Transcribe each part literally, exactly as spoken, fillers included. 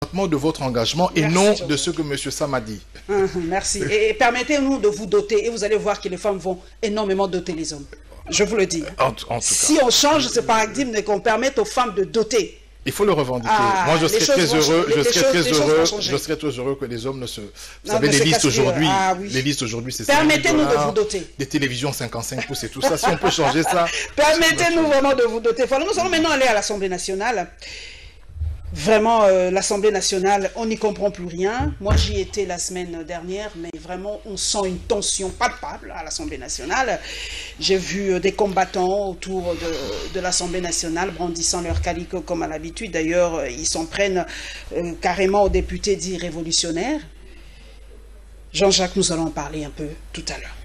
présentement de votre engagement et Merci, non Jean-Jacques. de ce que M. Sam a dit. Merci. Et, et permettez-nous de vous doter, et vous allez voir que les femmes vont énormément doter les hommes. Je vous le dis. En, en tout cas. Si on change ce paradigme et qu'on permette aux femmes de doter, il faut le revendiquer. Ah, Moi, je les serais très choses vont heureux, changer. je Les serais choses- très les choses vont heureux, changer. je serais très heureux que les hommes ne se... Vous Non, savez, mais les c'est listes parce que- aujourd'hui, ah, oui. les listes aujourd'hui, c'est Permettez-nous de dollars, vous doter. des télévisions cinquante-cinq pouces et tout ça. Si on peut changer ça. Permettez-nous vraiment de vous doter. Voilà, nous allons maintenant aller à l'Assemblée nationale. Vraiment, euh, l'Assemblée nationale, on n'y comprend plus rien. Moi, j'y étais la semaine dernière, mais vraiment, on sent une tension palpable à l'Assemblée nationale. J'ai vu euh, des combattants autour de, de l'Assemblée nationale brandissant leur calico comme à l'habitude. D'ailleurs, euh, ils s'en prennent euh, carrément aux députés dits révolutionnaires. Jean-Jacques, nous allons en parler un peu tout à l'heure.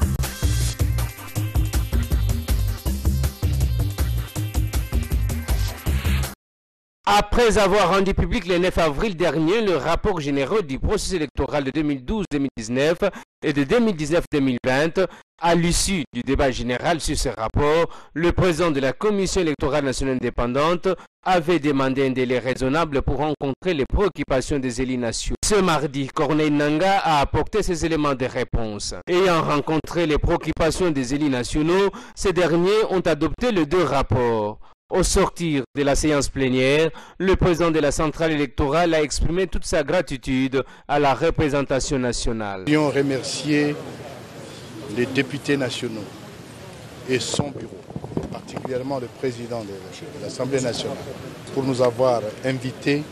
Après avoir rendu public le neuf avril dernier le rapport général du processus électoral de deux mille douze deux mille dix-neuf et de deux mille dix-neuf deux mille vingt, à l'issue du débat général sur ce rapport, le président de la Commission électorale nationale indépendante avait demandé un délai raisonnable pour rencontrer les préoccupations des élus nationaux. Ce mardi, Corneille Nangaa a apporté ces éléments de réponse. Ayant rencontré les préoccupations des élus nationaux, ces derniers ont adopté les deux rapports. Au sortir de la séance plénière, le président de la centrale électorale a exprimé toute sa gratitude à la représentation nationale. Nous voulons remercier les députés nationaux et son bureau, particulièrement le président de l'Assemblée nationale, pour nous avoir invités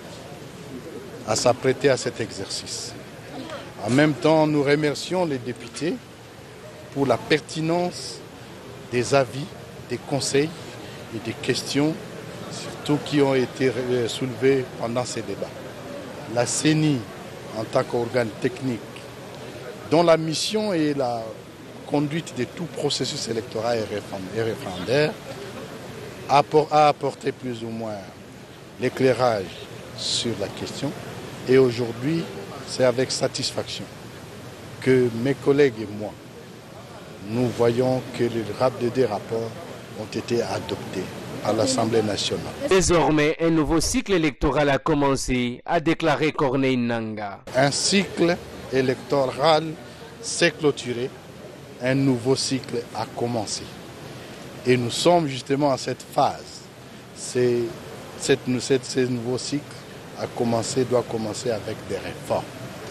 à s'apprêter à cet exercice. En même temps, nous remercions les députés pour la pertinence des avis, des conseils et des questions, surtout qui ont été soulevées pendant ces débats. La C E N I, en tant qu'organe technique, dont la mission est la conduite de tout processus électoral et référendaire, a apporté plus ou moins l'éclairage sur la question. Et aujourd'hui, c'est avec satisfaction que mes collègues et moi, nous voyons que les deux rapports ont été adoptés à l'Assemblée nationale. Désormais, un nouveau cycle électoral a commencé, a déclaré Corneille Nangaa. Un cycle électoral s'est clôturé, un nouveau cycle a commencé. Et nous sommes justement à cette phase. C'est, cette, cette, ce nouveau cycle a commencé, doit commencer avec des réformes.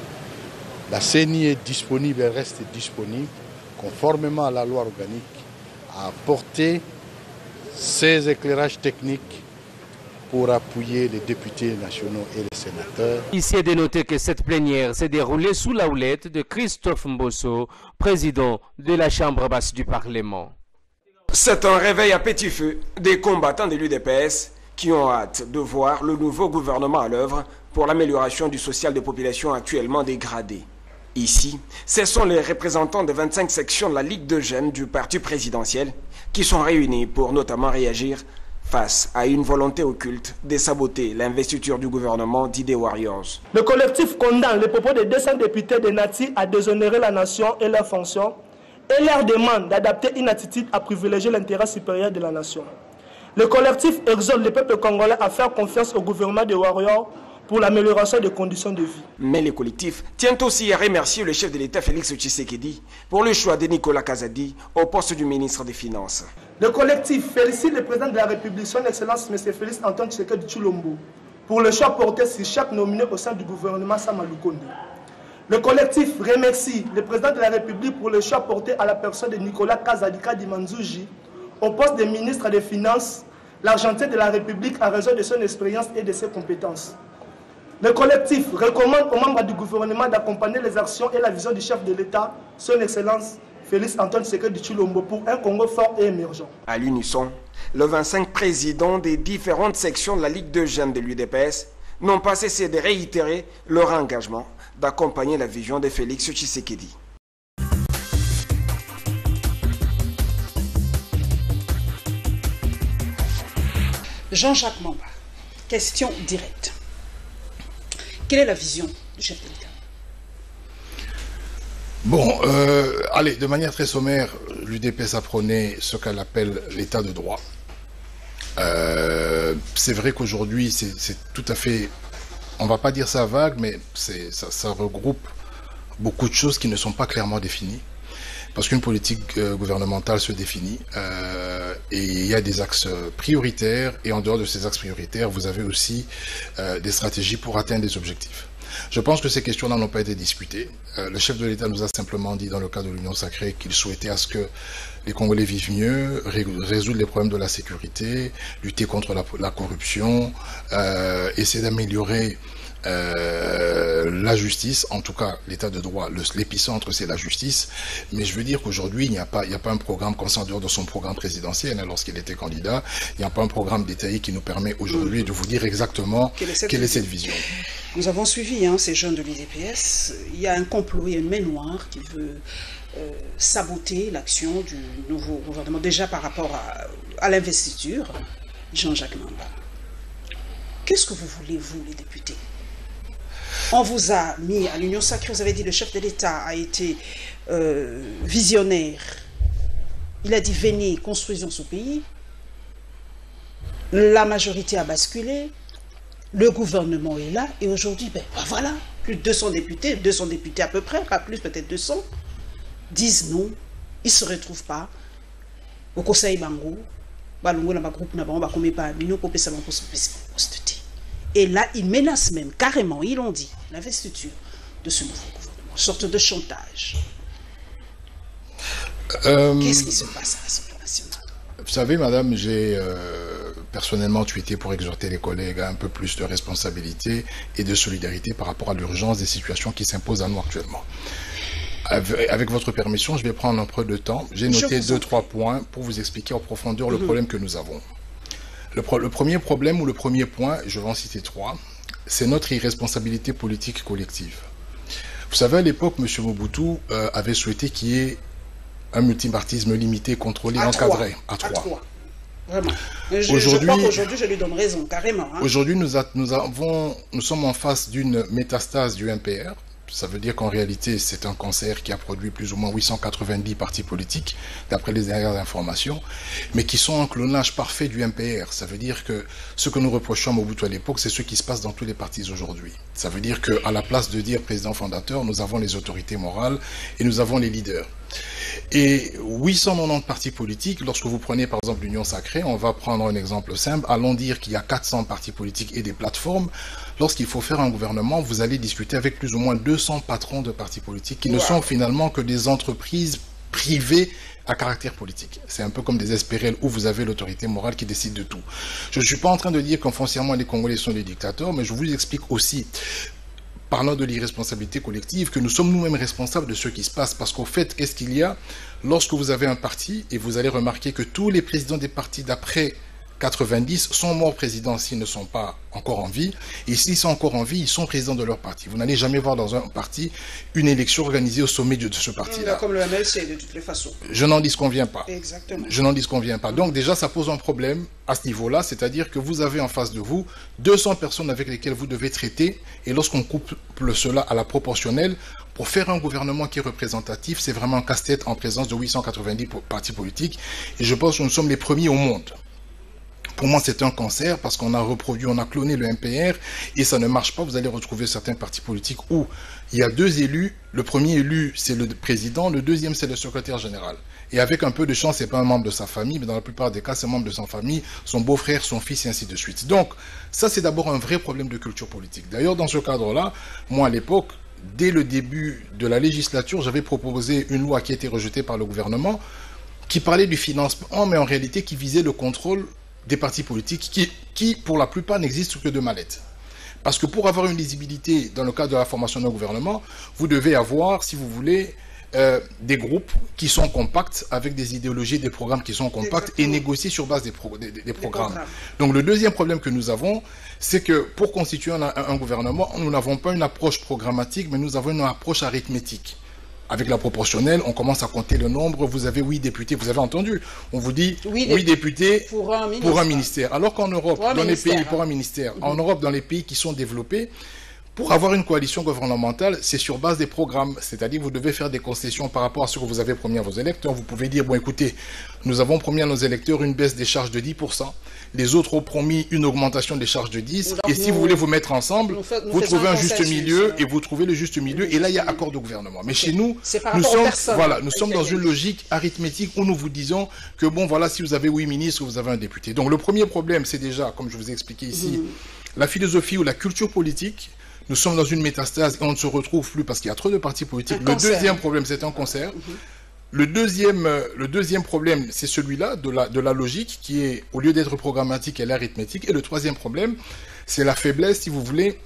La C E N I est disponible, elle reste disponible, conformément à la loi organique, à apporter ces éclairages techniques pour appuyer les députés nationaux et les sénateurs. Ici est de noter que cette plénière s'est déroulée sous la houlette de Christophe Mbosso, président de la Chambre basse du Parlement. C'est un réveil à petit feu des combattants de l'U D P S qui ont hâte de voir le nouveau gouvernement à l'œuvre pour l'amélioration du social des populations actuellement dégradées. Ici, ce sont les représentants des vingt-cinq sections de la Ligue de jeunes du parti présidentiel qui sont réunis pour notamment réagir face à une volonté occulte de saboter l'investiture du gouvernement d'I D Warriors. Le collectif condamne les propos des deux cents députés de Nati à déshonorer la nation et leurs fonctions et leur demande d'adapter une attitude à privilégier l'intérêt supérieur de la nation. Le collectif exhorte le peuple congolais à faire confiance au gouvernement des Warriors pour l'amélioration des conditions de vie. Mais le collectif tient aussi à remercier le chef de l'État Félix Tshisekedi pour le choix de Nicolas Kazadi au poste du ministre des Finances. Le collectif félicite le président de la République, son Excellence M. Félix Antoine Tshisekedi Tshilombo, pour le choix porté sur chaque nominé au sein du gouvernement Sama Lukonde. Le collectif remercie le président de la République pour le choix porté à la personne de Nicolas Kazadi Kadimanzouji au poste de ministre des Finances, l'argentier de la République à raison de son expérience et de ses compétences. Le collectif recommande aux membres du gouvernement d'accompagner les actions et la vision du chef de l'État, son Excellence Félix Antoine Tshisekedi Tshilombo, pour un Congo fort et émergent. À l'unisson, les vingt-cinq présidents des différentes sections de la Ligue de jeunes de l'U D P S n'ont pas cessé de réitérer leur engagement d'accompagner la vision de Félix Tshisekedi. Jean-Jacques Mamba, question directe. Quelle est la vision du chef de l'État? Bon, euh, allez, de manière très sommaire, l'U D P S a prôné ce qu'elle appelle l'état de droit. Euh, c'est vrai qu'aujourd'hui, c'est tout à fait on ne va pas dire ça vague, mais ça, ça regroupe beaucoup de choses qui ne sont pas clairement définies. Parce qu'une politique euh, gouvernementale se définit euh, et il y a des axes prioritaires, et en dehors de ces axes prioritaires, vous avez aussi euh, des stratégies pour atteindre des objectifs. Je pense que ces questions-là n'ont pas été discutées. Euh, le chef de l'État nous a simplement dit dans le cadre de l'Union sacrée qu'il souhaitait à ce que les Congolais vivent mieux, résoudre les problèmes de la sécurité, lutter contre la, la corruption, euh, essayer d'améliorer Euh, la justice, en tout cas l'état de droit, l'épicentre c'est la justice, mais je veux dire qu'aujourd'hui il n'y a pas, il n'y a pas un programme conscient en dehors de son programme présidentiel, hein, lorsqu'il était candidat, il n'y a pas un programme détaillé qui nous permet aujourd'hui de vous dire exactement quelle est cette, quelle est cette vision. Nous avons suivi hein, ces jeunes de l'U D P S, il y a un complot, il y a une main noire qui veut euh, saboter l'action du nouveau gouvernement, déjà par rapport à, à l'investiture, Jean-Jacques Mamba. Qu'est-ce que vous voulez, vous les députés? On vous a mis à l'Union sacrée, vous avez dit le chef de l'État a été euh, visionnaire. Il a dit venez, construisons ce pays. La majorité a basculé. Le gouvernement est là. Et aujourd'hui, ben, ben voilà, plus de deux cents députés, deux cents députés à peu près, pas plus, peut-être deux cents, disent non. Ils ne se retrouvent pas au Conseil Bango. Et là, ils menacent même, carrément, ils l'ont dit, l'investiture de ce nouveau gouvernement, une sorte de chantage. Euh, Qu'est-ce qui se passe à l'Assemblée nationale? Vous savez, madame, j'ai euh, personnellement tweeté pour exhorter les collègues à un peu plus de responsabilité et de solidarité par rapport à l'urgence des situations qui s'imposent à nous actuellement. Avec votre permission, je vais prendre un peu de temps. J'ai noté deux, trois points pour vous expliquer en profondeur le mm-hmm. problème que nous avons. Le, pro le premier problème ou le premier point, je vais en citer trois, c'est notre irresponsabilité politique collective. Vous savez, à l'époque, M. Mobutu euh, avait souhaité qu'il y ait un multipartisme limité, contrôlé, à encadré. À, à trois. trois. Vraiment. Je, je crois qu'aujourd'hui, je lui donne raison, carrément. Hein. Aujourd'hui, nous, nous, avons, nous sommes en face d'une métastase du M P R. Ça veut dire qu'en réalité, c'est un cancer qui a produit plus ou moins huit cent quatre-vingt-dix partis politiques, d'après les dernières informations, mais qui sont un clonage parfait du M P R. Ça veut dire que ce que nous reprochons à Mobutu à l'époque, c'est ce qui se passe dans tous les partis aujourd'hui. Ça veut dire qu'à la place de dire président fondateur, nous avons les autorités morales et nous avons les leaders. Et huit cent quatre-vingt-dix partis politiques, lorsque vous prenez par exemple l'Union sacrée, on va prendre un exemple simple, allons dire qu'il y a quatre cents partis politiques et des plateformes. Lorsqu'il faut faire un gouvernement, vous allez discuter avec plus ou moins deux cents patrons de partis politiques qui wow. ne sont finalement que des entreprises privées à caractère politique. C'est un peu comme des S P R L où vous avez l'autorité morale qui décide de tout. Je ne suis pas en train de dire qu'en foncièrement les Congolais sont des dictateurs, mais je vous explique aussi, parlant de l'irresponsabilité collective, que nous sommes nous-mêmes responsables de ce qui se passe. Parce qu'au fait, qu'est-ce qu'il y a lorsque vous avez un parti, et vous allez remarquer que tous les présidents des partis d'après quatre-vingt-dix sont morts présidents s'ils ne sont pas encore en vie, et s'ils sont encore en vie, ils sont présidents de leur parti. Vous n'allez jamais voir dans un parti une élection organisée au sommet de ce parti-là. Comme le M L C, de toutes les façons. Je n'en disconviens pas. Exactement. Je n'en disconviens pas. Donc déjà, ça pose un problème à ce niveau-là, c'est-à-dire que vous avez en face de vous deux cents personnes avec lesquelles vous devez traiter, et lorsqu'on couple cela à la proportionnelle, pour faire un gouvernement qui est représentatif, c'est vraiment un casse-tête en présence de huit cent quatre-vingt-dix partis politiques, et je pense que nous sommes les premiers au monde. Pour moi, c'est un cancer parce qu'on a reproduit, on a cloné le M P R et ça ne marche pas. Vous allez retrouver certains partis politiques où il y a deux élus. Le premier élu, c'est le président. Le deuxième, c'est le secrétaire général. Et avec un peu de chance, c'est pas un membre de sa famille, mais dans la plupart des cas, c'est un membre de sa famille, son beau-frère, son fils, et ainsi de suite. Donc, ça, c'est d'abord un vrai problème de culture politique. D'ailleurs, dans ce cadre-là, moi, à l'époque, dès le début de la législature, j'avais proposé une loi qui a été rejetée par le gouvernement, qui parlait du financement, mais en réalité, qui visait le contrôle des partis politiques qui, qui, pour la plupart, n'existent que de mallettes. Parce que pour avoir une lisibilité dans le cadre de la formation d'un gouvernement, vous devez avoir, si vous voulez, euh, des groupes qui sont compacts, avec des idéologies, des programmes qui sont compacts, exactement, et négocier sur base des, pro des, des, des programmes. programmes. Donc le deuxième problème que nous avons, c'est que pour constituer un, un gouvernement, nous n'avons pas une approche programmatique, mais nous avons une approche arithmétique. Avec la proportionnelle, on commence à compter le nombre. Vous avez huit députés, vous avez entendu. On vous dit huit députés pour un ministère. Pour un ministère. Alors qu'en Europe, dans les pays, pour un ministère, Mm-hmm. en Europe, dans les pays qui sont développés, Pour avoir une coalition gouvernementale, c'est sur base des programmes, c'est-à-dire vous devez faire des concessions par rapport à ce que vous avez promis à vos électeurs. Vous pouvez dire, bon écoutez, nous avons promis à nos électeurs une baisse des charges de dix pour cent, les autres ont promis une augmentation des charges de dix pour cent, et si vous voulez vous mettre ensemble, nous fait, nous vous trouvez un juste milieu, et vous trouvez le juste milieu, et là il y a accord de gouvernement. Mais okay. chez nous, nous sommes, voilà, nous sommes dans une logique arithmétique où nous vous disons que bon voilà, si vous avez huit ministres, vous avez un député. Donc le premier problème, c'est déjà, comme je vous ai expliqué ici, mmh. la philosophie ou la culture politique. Nous sommes dans une métastase et on ne se retrouve plus parce qu'il y a trop de partis politiques. Le deuxième problème, c'est un concert. Mm-hmm. Le deuxième, le deuxième problème, c'est celui-là de la, de la logique qui est, au lieu d'être programmatique, elle est arithmétique. Et le troisième problème, c'est la faiblesse, si vous voulez,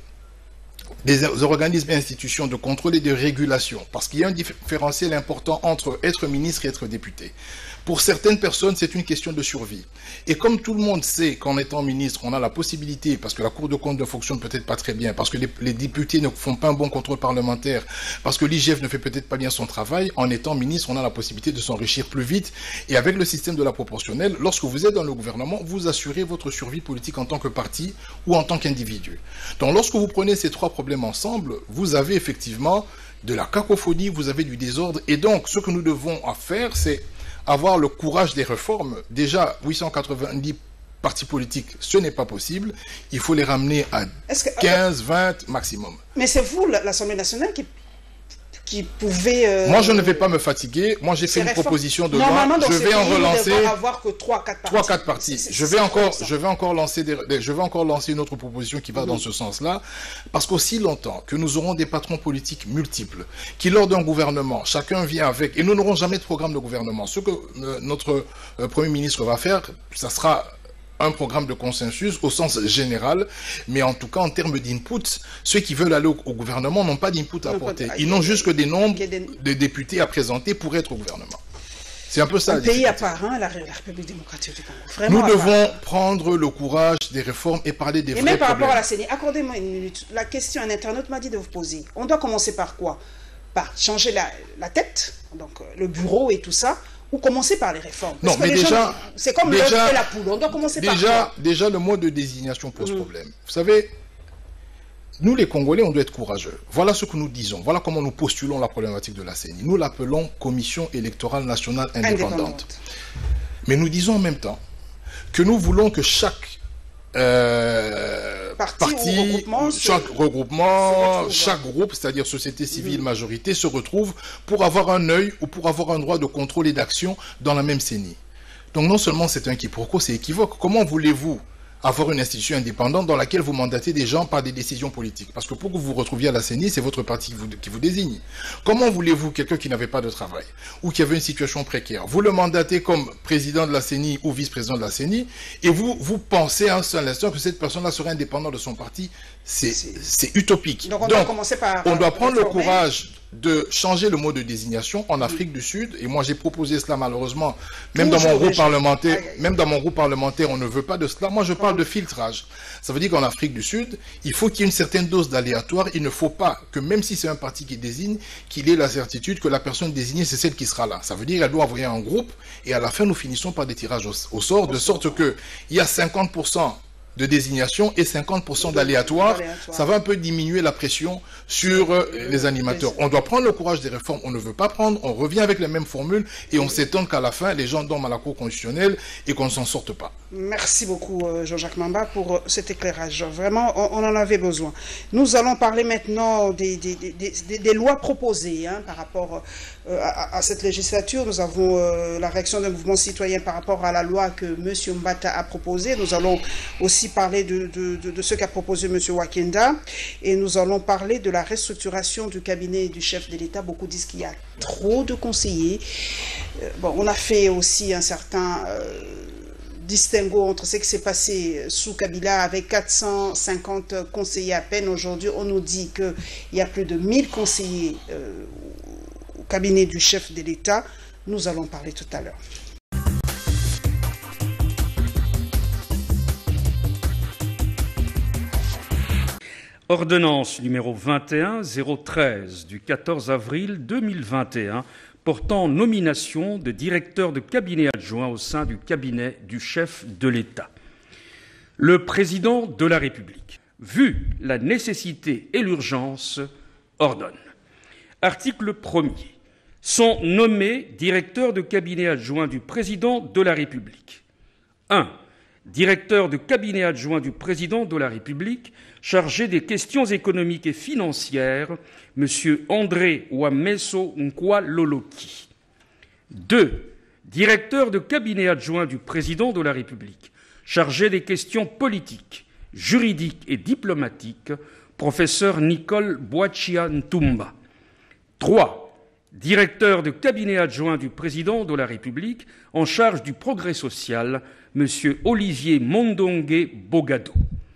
des organismes et institutions de contrôle et de régulation. Parce qu'il y a un différentiel important entre être ministre et être député. Pour certaines personnes, c'est une question de survie. Et comme tout le monde sait qu'en étant ministre, on a la possibilité, parce que la Cour de compte ne fonctionne peut-être pas très bien, parce que les, les députés ne font pas un bon contrôle parlementaire, parce que l'I G F ne fait peut-être pas bien son travail, en étant ministre, on a la possibilité de s'enrichir plus vite. Et avec le système de la proportionnelle, lorsque vous êtes dans le gouvernement, vous assurez votre survie politique en tant que parti ou en tant qu'individu. Donc lorsque vous prenez ces trois problèmes ensemble, vous avez effectivement de la cacophonie, vous avez du désordre. Et donc, ce que nous devons faire, c'est avoir le courage des réformes. Déjà, huit cent quatre-vingt-dix partis politiques, ce n'est pas possible. Il faut les ramener à que, quinze, vingt maximum. Mais c'est vous, l'Assemblée nationale, qui, qui pouvez... Euh, Moi, je ne vais pas me fatiguer. Moi, j'ai fait une réformes. proposition de loi. Je vais en relancer... avoir que trois, quatre partis. trois, quatre partis. C est, c est, je, vais encore, je, vais encore lancer des, des, je vais encore lancer une autre proposition qui va mmh. dans ce sens-là. Parce qu'aussi longtemps que nous aurons des patrons politiques multiples, qui lors d'un gouvernement, chacun vient avec... Et nous n'aurons jamais de programme de gouvernement. Ce que euh, notre euh, Premier ministre va faire, ça sera... un programme de consensus au sens général, mais en tout cas en termes d'input, ceux qui veulent aller au, au gouvernement n'ont pas d'input à apporter. Ils n'ont juste que des nombres de députés à présenter pour être au gouvernement. C'est un peu ça. Un pays à part, hein, la, la République démocratique du Congo. Vraiment Nous devons prendre le courage des réformes et parler des et vrais même par problèmes. rapport à la C E N I, accordez-moi une minute. La question, un internaute m'a dit de vous poser. On doit commencer par quoi? Par changer la, la tête, donc le bureau et tout ça, ou commencer par les réformes? Parce non, mais déjà... C'est comme l'œuf et la poule, on doit commencer déjà, par quoi? Déjà, le mode de désignation pose mmh. problème. Vous savez, nous les Congolais, on doit être courageux. Voilà ce que nous disons, voilà comment nous postulons la problématique de la C E N I. Nous l'appelons Commission électorale nationale indépendante. indépendante. Mais nous disons en même temps que nous voulons que chaque... Euh, parti, parti regroupement, chaque regroupement, chaque groupe, c'est-à-dire société civile, mmh. majorité, se retrouve pour avoir un œil ou pour avoir un droit de contrôle et d'action dans la même C E N I. Donc non seulement c'est un quiproquo, c'est équivoque. Comment voulez-vous avoir une institution indépendante dans laquelle vous mandatez des gens par des décisions politiques? Parce que pour que vous vous retrouviez à la C E N I, c'est votre parti qui vous, qui vous désigne. Comment voulez-vous quelqu'un qui n'avait pas de travail ou qui avait une situation précaire, vous le mandatez comme président de la C E N I ou vice-président de la C E N I, et vous, vous pensez à un seul instant que cette personne-là serait indépendante de son parti? C'est utopique. Donc on Donc, doit commencer par... On doit prendre le courage de changer le mot de désignation en Afrique du Sud, et moi j'ai proposé cela malheureusement, même dans mon groupe parlementaire, même dans mon groupe parlementaire, on ne veut pas de cela. Moi je parle de filtrage. Ça veut dire qu'en Afrique du Sud, il faut qu'il y ait une certaine dose d'aléatoire. Il ne faut pas que même si c'est un parti qui désigne, qu'il ait la certitude que la personne désignée c'est celle qui sera là. Ça veut dire qu'elle doit envoyer un groupe, et à la fin nous finissons par des tirages au, au sort, de sorte que il y a cinquante pour cent de désignation et cinquante pour cent d'aléatoire, ça va un peu diminuer la pression sur euh, les animateurs. On doit prendre le courage des réformes, on ne veut pas prendre, on revient avec les mêmes formules et on s'étonne qu'à la fin, les gens dorment à la Cour constitutionnelle et qu'on ne s'en sorte pas. Merci beaucoup euh, Jean-Jacques Mamba pour euh, cet éclairage. Vraiment, on, on en avait besoin. Nous allons parler maintenant des, des, des, des, des lois proposées hein, par rapport euh, à, à cette législature. Nous avons euh, la réaction d'un mouvement citoyen par rapport à la loi que M. Mbata a proposée. Nous allons aussi parler de, de, de, de ce qu'a proposé M. Wakenda et nous allons parler de la restructuration du cabinet du chef de l'État. Beaucoup disent qu'il y a trop de conseillers. Euh, bon, on a fait aussi un certain euh, distinguo entre ce qui s'est passé sous Kabila avec quatre cent cinquante conseillers à peine. Aujourd'hui, on nous dit qu'il y a plus de mille conseillers euh, au cabinet du chef de l'État. Nous allons parler tout à l'heure. Ordonnance numéro vingt et un zéro treize du quatorze avril deux mille vingt et un portant nomination de directeur de cabinet adjoint au sein du cabinet du chef de l'État. Le président de la République, vu la nécessité et l'urgence, ordonne. Article premier. Sont nommés directeurs de cabinet adjoint du président de la République. un. Directeur de cabinet adjoint du président de la République, chargé des questions économiques et financières, M. André Wameso Nkwa-Loloki. deux. Directeur de cabinet adjoint du président de la République, chargé des questions politiques, juridiques et diplomatiques, professeur Nicole Boachia Ntumba. trois. Directeur de cabinet adjoint du président de la République en charge du progrès social, M. Olivier Mondongue Bogado.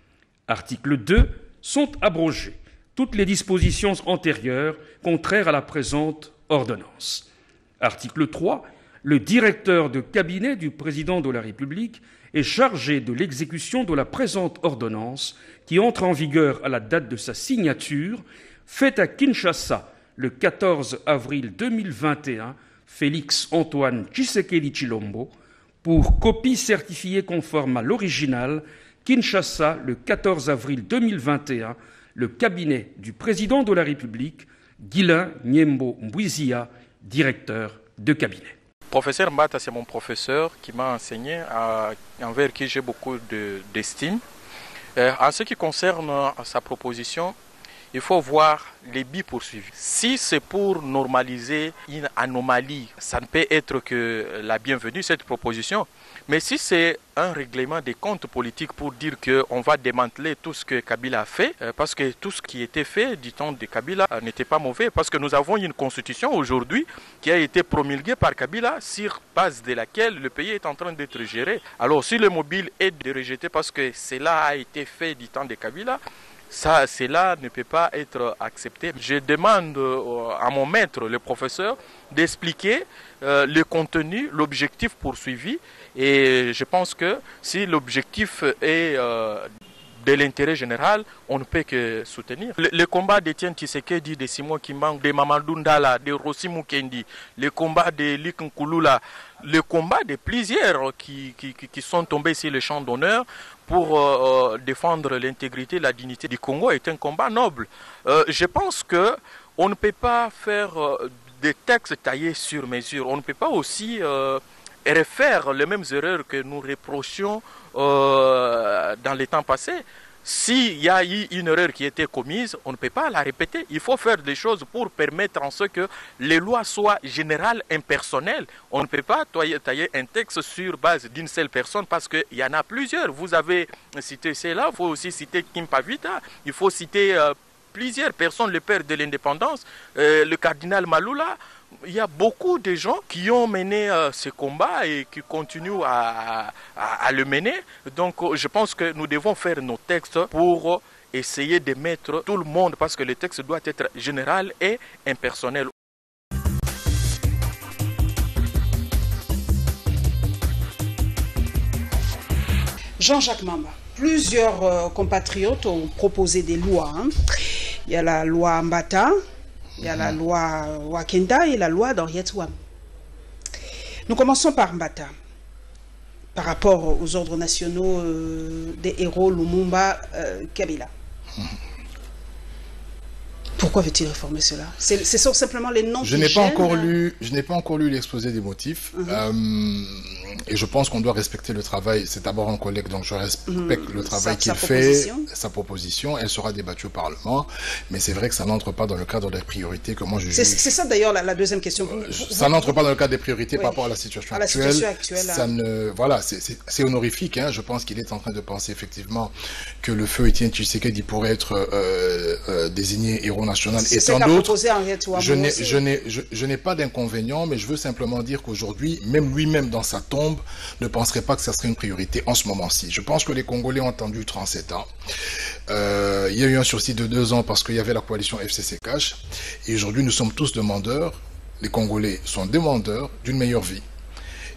Article deux. Sont abrogées toutes les dispositions antérieures contraires à la présente ordonnance. Article trois. Le directeur de cabinet du président de la République est chargé de l'exécution de la présente ordonnance qui entre en vigueur à la date de sa signature, faite à Kinshasa le quatorze avril deux mille vingt et un, Félix Antoine Tshisekedi Tshilombo, pour copie certifiée conforme à l'original, Kinshasa le quatorze avril deux mille vingt et un, le cabinet du président de la République, Guilain Nyembo Mbouizia, directeur de cabinet. Professeur Mbata, c'est mon professeur qui m'a enseigné, à, envers qui j'ai beaucoup d'estime. Euh, en ce qui concerne sa proposition, il faut voir les buts poursuivis. Si c'est pour normaliser une anomalie, ça ne peut être que la bienvenue, cette proposition. Mais si c'est un règlement des comptes politiques pour dire qu'on va démanteler tout ce que Kabila a fait, parce que tout ce qui était fait du temps de Kabila n'était pas mauvais, parce que nous avons une constitution aujourd'hui qui a été promulguée par Kabila, sur base de laquelle le pays est en train d'être géré. Alors si le mobile est de rejeter parce que cela a été fait du temps de Kabila, ça, cela ne peut pas être accepté. Je demande à mon maître, le professeur, d'expliquer euh, le contenu, l'objectif poursuivi. Et je pense que si l'objectif est euh, de l'intérêt général, on ne peut que soutenir. Le, le combat d'Etienne Tshisekedi, de Simon Kimbangu, de Mamadou Ndala, de Rossi Mukendi, le combat de Lik Nkulula, le combat de plusieurs qui, qui, qui sont tombés sur le champ d'honneur pour euh, défendre l'intégrité, la dignité du Congo est un combat noble. Euh, je pense qu'on ne peut pas faire euh, des textes taillés sur mesure. On ne peut pas aussi euh, refaire les mêmes erreurs que nous reprochions euh, dans les temps passés. S'il y a eu une erreur qui a été commise, on ne peut pas la répéter. Il faut faire des choses pour permettre en ce que les lois soient générales, impersonnelles. On ne peut pas tailler un texte sur base d'une seule personne parce qu'il y en a plusieurs. Vous avez cité cela, il faut aussi citer Kim Pavita, il faut citer euh, plusieurs personnes, le père de l'indépendance, euh, le cardinal Maloula. Il y a beaucoup de gens qui ont mené euh, ce combat et qui continuent à, à, à le mener. Donc je pense que nous devons faire nos textes pour essayer de mettre tout le monde, parce que le texte doit être général et impersonnel. Jean-Jacques Mamba, plusieurs euh, compatriotes ont proposé des lois. Hein. Il y a la loi Mbata, il y a la loi Wakenda et la loi d'Henriette Wam. Nous commençons par Mbata. Par rapport aux ordres nationaux euh, des héros Lumumba, euh, Kabila. Pourquoi veut-il réformer cela? Ce sont simplement les noms je qui n'ai pas gênent. encore lu, je n'ai pas encore lu l'exposé des motifs. Uh-huh. euh, et je pense qu'on doit respecter le travail. C'est d'abord un collègue, donc je respecte uh-huh. le travail qu'il fait, sa proposition. Elle sera débattue au Parlement. Mais c'est vrai que ça n'entre pas dans le cadre des priorités que moi je juge. C'est ça d'ailleurs la, la deuxième question. Vous, euh, ça n'entre pas dans le cadre des priorités oui. par rapport à la situation à la actuelle. Situation actuelle ça ne, voilà, c'est honorifique. Hein. Je pense qu'il est en train de penser effectivement que le feu Etienne Tshisekedi pourrait être euh, euh, désigné héros national et tant d'autres. Je n'ai je n'ai je, je n'ai pas d'inconvénient, mais je veux simplement dire qu'aujourd'hui, même lui-même dans sa tombe, ne penserait pas que ça serait une priorité en ce moment-ci. Je pense que les Congolais ont attendu trente-sept ans. Euh, il y a eu un sursis de deux ans parce qu'il y avait la coalition F C C Cash. Et aujourd'hui, nous sommes tous demandeurs. Les Congolais sont demandeurs d'une meilleure vie.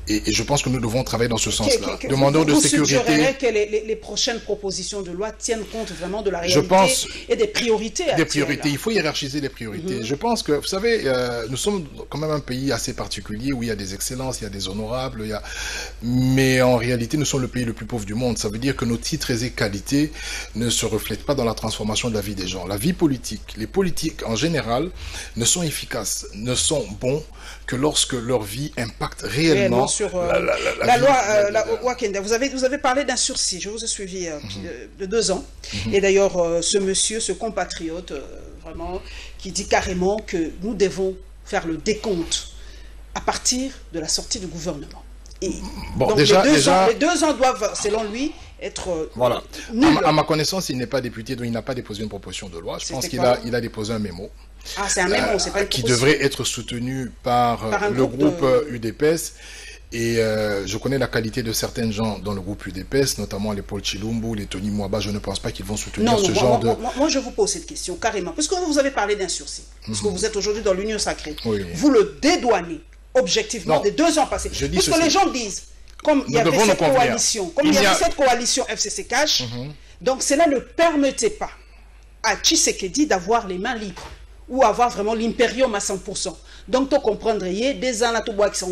et, et je pense que nous devons travailler dans ce sens-là. Que, que, Demandeurs vous, de sécurité. Vous suggérez que les, les, les prochaines propositions de loi tiennent compte vraiment de la réalité je pense, et des priorités Des actuelles. priorités. Il faut hiérarchiser les priorités. Mm-hmm. Je pense que, vous savez, euh, nous sommes quand même un pays assez particulier où il y a des excellences, il y a des honorables, il y a... mais en réalité, nous sommes le pays le plus pauvre du monde. Ça veut dire que nos titres et qualités ne se reflètent pas dans la transformation de la vie des gens. La vie politique, les politiques en général, ne sont efficaces, ne sont bons que lorsque leur vie impacte réellement, réellement sur euh, la, la, la, la, la vie, loi la, euh, la, Wakenda. Vous avez, vous avez parlé d'un sursis, je vous ai suivi euh, mm-hmm. de deux ans. Mm-hmm. Et d'ailleurs, euh, ce monsieur, ce compatriote, euh, vraiment, qui dit carrément que nous devons faire le décompte à partir de la sortie du gouvernement. Et bon, donc déjà, les, deux déjà... ans, les deux ans doivent, selon lui, être voilà. nuls. À, à ma connaissance, il n'est pas député, donc il n'a pas déposé une proposition de loi. Je pense qu'il a, il a déposé un mémo. Ah, c'est un mémo, euh, c'est pas une qui devrait être soutenu par, par le groupe, groupe de... U D P S. Et euh, je connais la qualité de certains gens dans le groupe U D P S, notamment les Paul Chilumbu, les Tony Mwaba. Je ne pense pas qu'ils vont soutenir non, ce non, genre moi, de... Moi, moi, je vous pose cette question, carrément. Puisque vous avez parlé d'un sursis, parce mm-hmm. que vous êtes aujourd'hui dans l'Union sacrée, oui. vous le dédouanez objectivement non, des deux ans passés. Je dis Puisque ceci. les gens disent, comme il y avait cette coalition, comme il y avait a... cette coalition F C C Cash, mm-hmm. donc cela ne permettait pas à Tshisekedi d'avoir les mains libres ou avoir vraiment l'impérium à cent pour cent. Donc, tu comprendrais, des ans,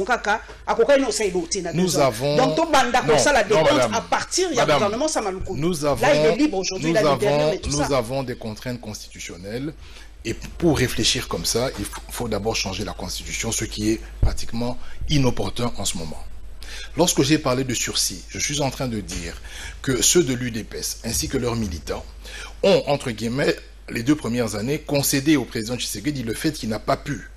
nous avons... Donc, tu bandes ça la détente à partir, il y a le gouvernement Samaluko. Nous avons... Là, il est libre aujourd'hui, il a l'intérieur et tout Nous ça. avons des contraintes constitutionnelles. Et pour réfléchir comme ça, il faut d'abord changer la Constitution, ce qui est pratiquement inopportun en ce moment. Lorsque j'ai parlé de sursis, je suis en train de dire que ceux de l'U D P S ainsi que leurs militants ont, entre guillemets, les deux premières années, concédé au président Tshisekedi le fait qu'il n'a pas pu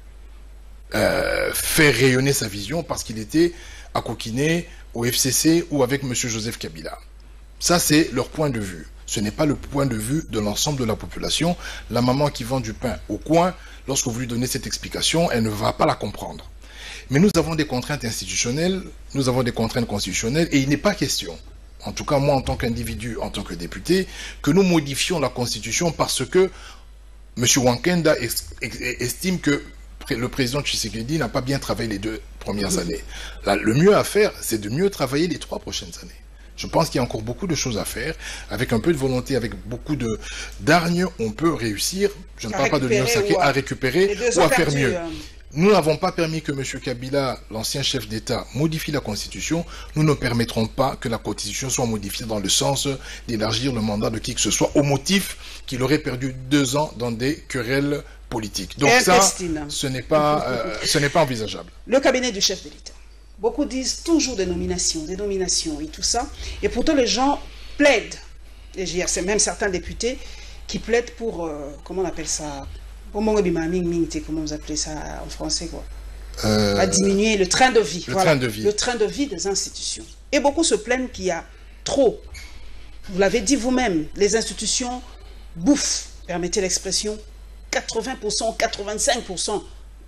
euh, faire rayonner sa vision parce qu'il était à coquiner au F C C ou avec M. Joseph Kabila. Ça, c'est leur point de vue. Ce n'est pas le point de vue de l'ensemble de la population. La maman qui vend du pain au coin, lorsque vous lui donnez cette explication, elle ne va pas la comprendre. Mais nous avons des contraintes institutionnelles, nous avons des contraintes constitutionnelles, et il n'est pas question, en tout cas moi en tant qu'individu, en tant que député, que nous modifions la Constitution parce que M. Wakenda estime que le président Tshisekedi n'a pas bien travaillé les deux premières années. Là, le mieux à faire, c'est de mieux travailler les trois prochaines années. Je pense qu'il y a encore beaucoup de choses à faire. Avec un peu de volonté, avec beaucoup de d'hargne, on peut réussir, je ne parle pas de l'Union sacrée, à récupérer ou à faire mieux. Nous n'avons pas permis que M. Kabila, l'ancien chef d'État, modifie la Constitution. Nous ne permettrons pas que la Constitution soit modifiée dans le sens d'élargir le mandat de qui que ce soit, au motif qu'il aurait perdu deux ans dans des querelles politiques. Donc ça, ce n'est pas, euh, ce n'est pas envisageable. Le cabinet du chef de l'État. Beaucoup disent toujours des nominations, des nominations et tout ça. Et pourtant, les gens plaident. Et il y a même certains députés qui plaident pour, euh, comment on appelle ça, comment vous appelez ça en français, quoi, euh, à diminuer le train de vie. Le voilà, train de vie. Le train de vie des institutions. Et beaucoup se plaignent qu'il y a trop. Vous l'avez dit vous-même, les institutions bouffent, permettez l'expression, quatre-vingts pour cent, quatre-vingt-cinq pour cent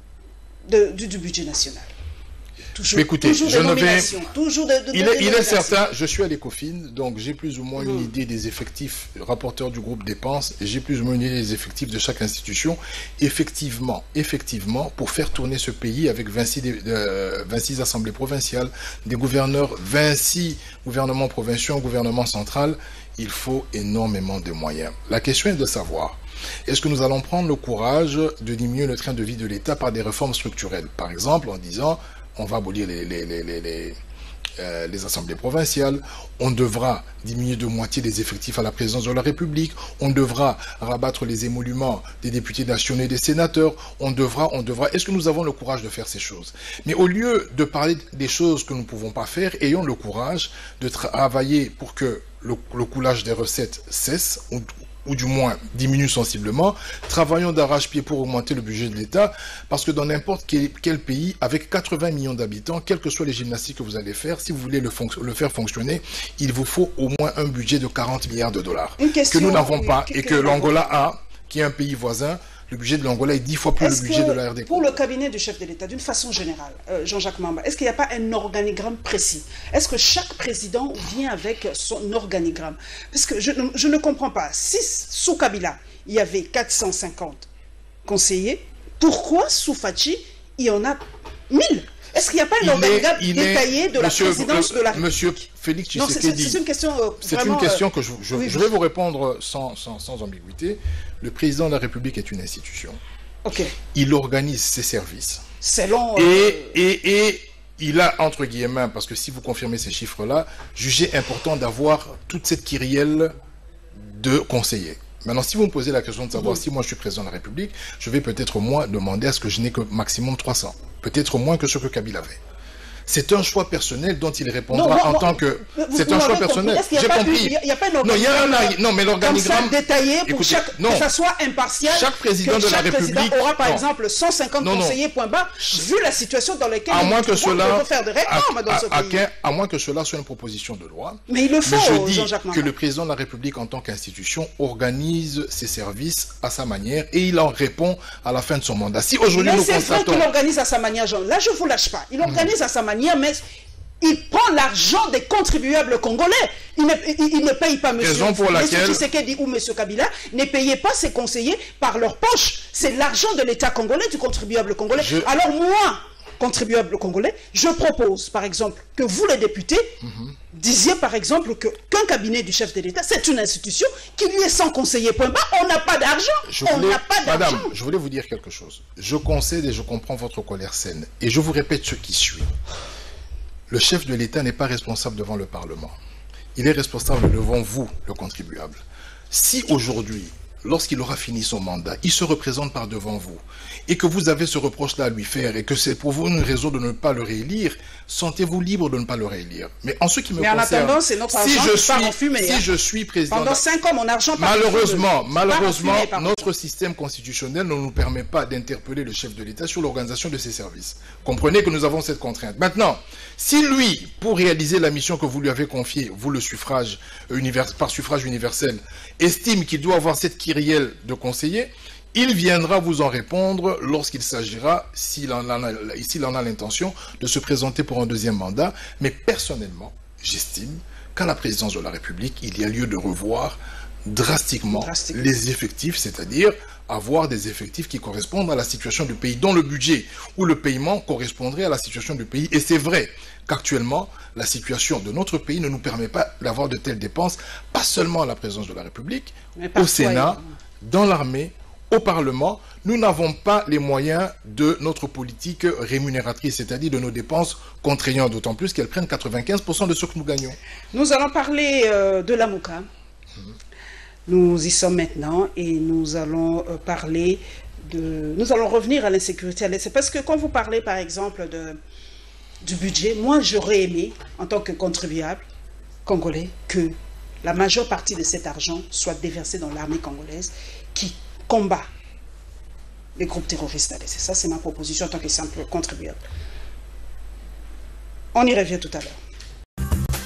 de, du, du budget national. Toujours, écoutez, toujours je des ne vais... toujours de, de, il, de, est, de il est certain, je suis à l'Ecofin, donc j'ai plus ou moins mmh. une idée des effectifs, rapporteur du groupe dépenses, et j'ai plus ou moins une idée des effectifs de chaque institution. Effectivement, effectivement, pour faire tourner ce pays avec vingt-six, euh, vingt-six assemblées provinciales, des gouverneurs, vingt-six gouvernements provinciaux, un gouvernement central, il faut énormément de moyens. La question est de savoir, est-ce que nous allons prendre le courage de diminuer le train de vie de l'État par des réformes structurelles? Par exemple, en disant... on va abolir les, les, les, les, les, euh, les assemblées provinciales, on devra diminuer de moitié les effectifs à la présidence de la République, on devra rabattre les émoluments des députés nationaux et des sénateurs, on devra, on devra... Est-ce que nous avons le courage de faire ces choses? Mais au lieu de parler des choses que nous ne pouvons pas faire, ayons le courage de travailler pour que le, le coulage des recettes cesse, ou, ou du moins diminue sensiblement. Travaillons d'arrache-pied pour augmenter le budget de l'État, parce que dans n'importe quel, quel pays, avec quatre-vingts millions d'habitants, quelles que soient les gymnastiques que vous allez faire, si vous voulez le, le faire fonctionner, il vous faut au moins un budget de quarante milliards de dollars, question, que nous n'avons oui, pas, et que l'Angola a, qui est un pays voisin. Le budget de l'Angola est dix fois plus le budget de la R D C. Pour le cabinet du chef de l'État, d'une façon générale, euh, Jean-Jacques Mamba, est-ce qu'il n'y a pas un organigramme précis? Est-ce que chaque président vient avec son organigramme? Parce que je, je ne comprends pas. Si sous Kabila, il y avait quatre cent cinquante conseillers, pourquoi sous Fachi, il y en a mille? Est-ce qu'il n'y a pas un organigramme détaillé de la monsieur, présidence le, de la République? Monsieur Félix Tshisekedi. C'est une question euh, C'est vraiment, une question euh, que je, je, oui, je vais vous répondre sans, sans, sans ambiguïté. Le président de la République est une institution. Ok. Il organise ses services. Selon... Euh... Et, et, et il a, entre guillemets, parce que si vous confirmez ces chiffres-là, jugé important d'avoir toute cette kyrielle de conseillers. Maintenant, si vous me posez la question de savoir mmh. si moi je suis président de la République, je vais peut-être moi demander à ce que je n'ai que maximum trois cents. Peut-être moins que ce que Kabila avait. C'est un choix personnel dont il répondra non, non, en non, tant que... C'est un choix personnel. J'ai compris. Il n'y a pas un organigramme non, il y a un, non, mais l'organigramme détaillé pour écoutez, chaque, non, que ça soit impartial. Chaque président que de chaque la République aura par non. exemple cent cinquante non, conseillers, point bas, vu la situation dans laquelle à moins que cela, on peut faire des réformes à, dans à, ce à, pays. À, à moins que cela soit une proposition de loi. Mais il le faut, je Jean-Jacques dis que le président de la République en tant qu'institution organise ses services à sa manière et il en répond à la fin de son mandat. Si aujourd'hui nous constatons... c'est vrai qu'il organise à sa manière, Jean. Là, je ne vous lâche pas. Il organise mmh. à sa manière, mais... il prend l'argent des contribuables congolais. Il ne, il, il ne paye pas M. Tshisekedi ou M. Kabila, ne payez pas ses conseillers par leur poche. C'est l'argent de l'État congolais, du contribuable congolais. Je... Alors moi, contribuable congolais, je propose, par exemple, que vous les députés, mm-hmm. disiez par exemple que qu'un cabinet du chef de l'État, c'est une institution, qu'il y ait cent conseillers, point bas, on n'a pas d'argent. On n'a pas d'argent. Madame, je voulais vous dire quelque chose. Je concède et je comprends votre colère saine. Et je vous répète ce qui suit. Le chef de l'État n'est pas responsable devant le Parlement. Il est responsable devant vous, le contribuable. Si aujourd'hui, lorsqu'il aura fini son mandat, il se représente par devant vous, et que vous avez ce reproche-là à lui faire, et que c'est pour vous une raison de ne pas le réélire, sentez-vous libre de ne pas le réélire. Mais en ce qui me Mais concerne... Mais en attendant, c'est notre argent si je qui suis, part en fumée. Si hein. je suis président... Pendant cinq ans, mon argent part Malheureusement, en fumée. malheureusement, Part en fumée, notre système constitutionnel ne nous permet pas d'interpeller le chef de l'État sur l'organisation de ses services. Comprenez que nous avons cette contrainte. Maintenant, si lui, pour réaliser la mission que vous lui avez confiée, vous le suffrage univers, par suffrage universel, estime qu'il doit avoir cette kyrielle de conseillers, il viendra vous en répondre lorsqu'il s'agira, s'il en a, s'il en a l'intention, de se présenter pour un deuxième mandat. Mais personnellement, j'estime qu'à la présidence de la République, il y a lieu de revoir drastiquement, drastiquement. les effectifs, c'est-à-dire avoir des effectifs qui correspondent à la situation du pays, dont le budget ou le paiement correspondrait à la situation du pays. Et c'est vrai qu'actuellement, la situation de notre pays ne nous permet pas d'avoir de telles dépenses, pas seulement à la présidence de la République, au Sénat, dans l'armée, au Parlement. Nous n'avons pas les moyens de notre politique rémunératrice, c'est-à-dire de nos dépenses contraignantes, d'autant plus qu'elles prennent quatre-vingt-quinze pour cent de ce que nous gagnons. Nous allons parler euh, de la Mouka. Mmh. Nous y sommes maintenant et nous allons euh, parler de... Nous allons revenir à l'insécurité. C'est parce que quand vous parlez, par exemple, de, du budget, moi, j'aurais aimé, en tant que contribuable congolais, que la majeure partie de cet argent soit déversée dans l'armée congolaise qui combat les groupes terroristes. C'est ça, c'est ma proposition en tant que simple contribuable. On y revient tout à l'heure.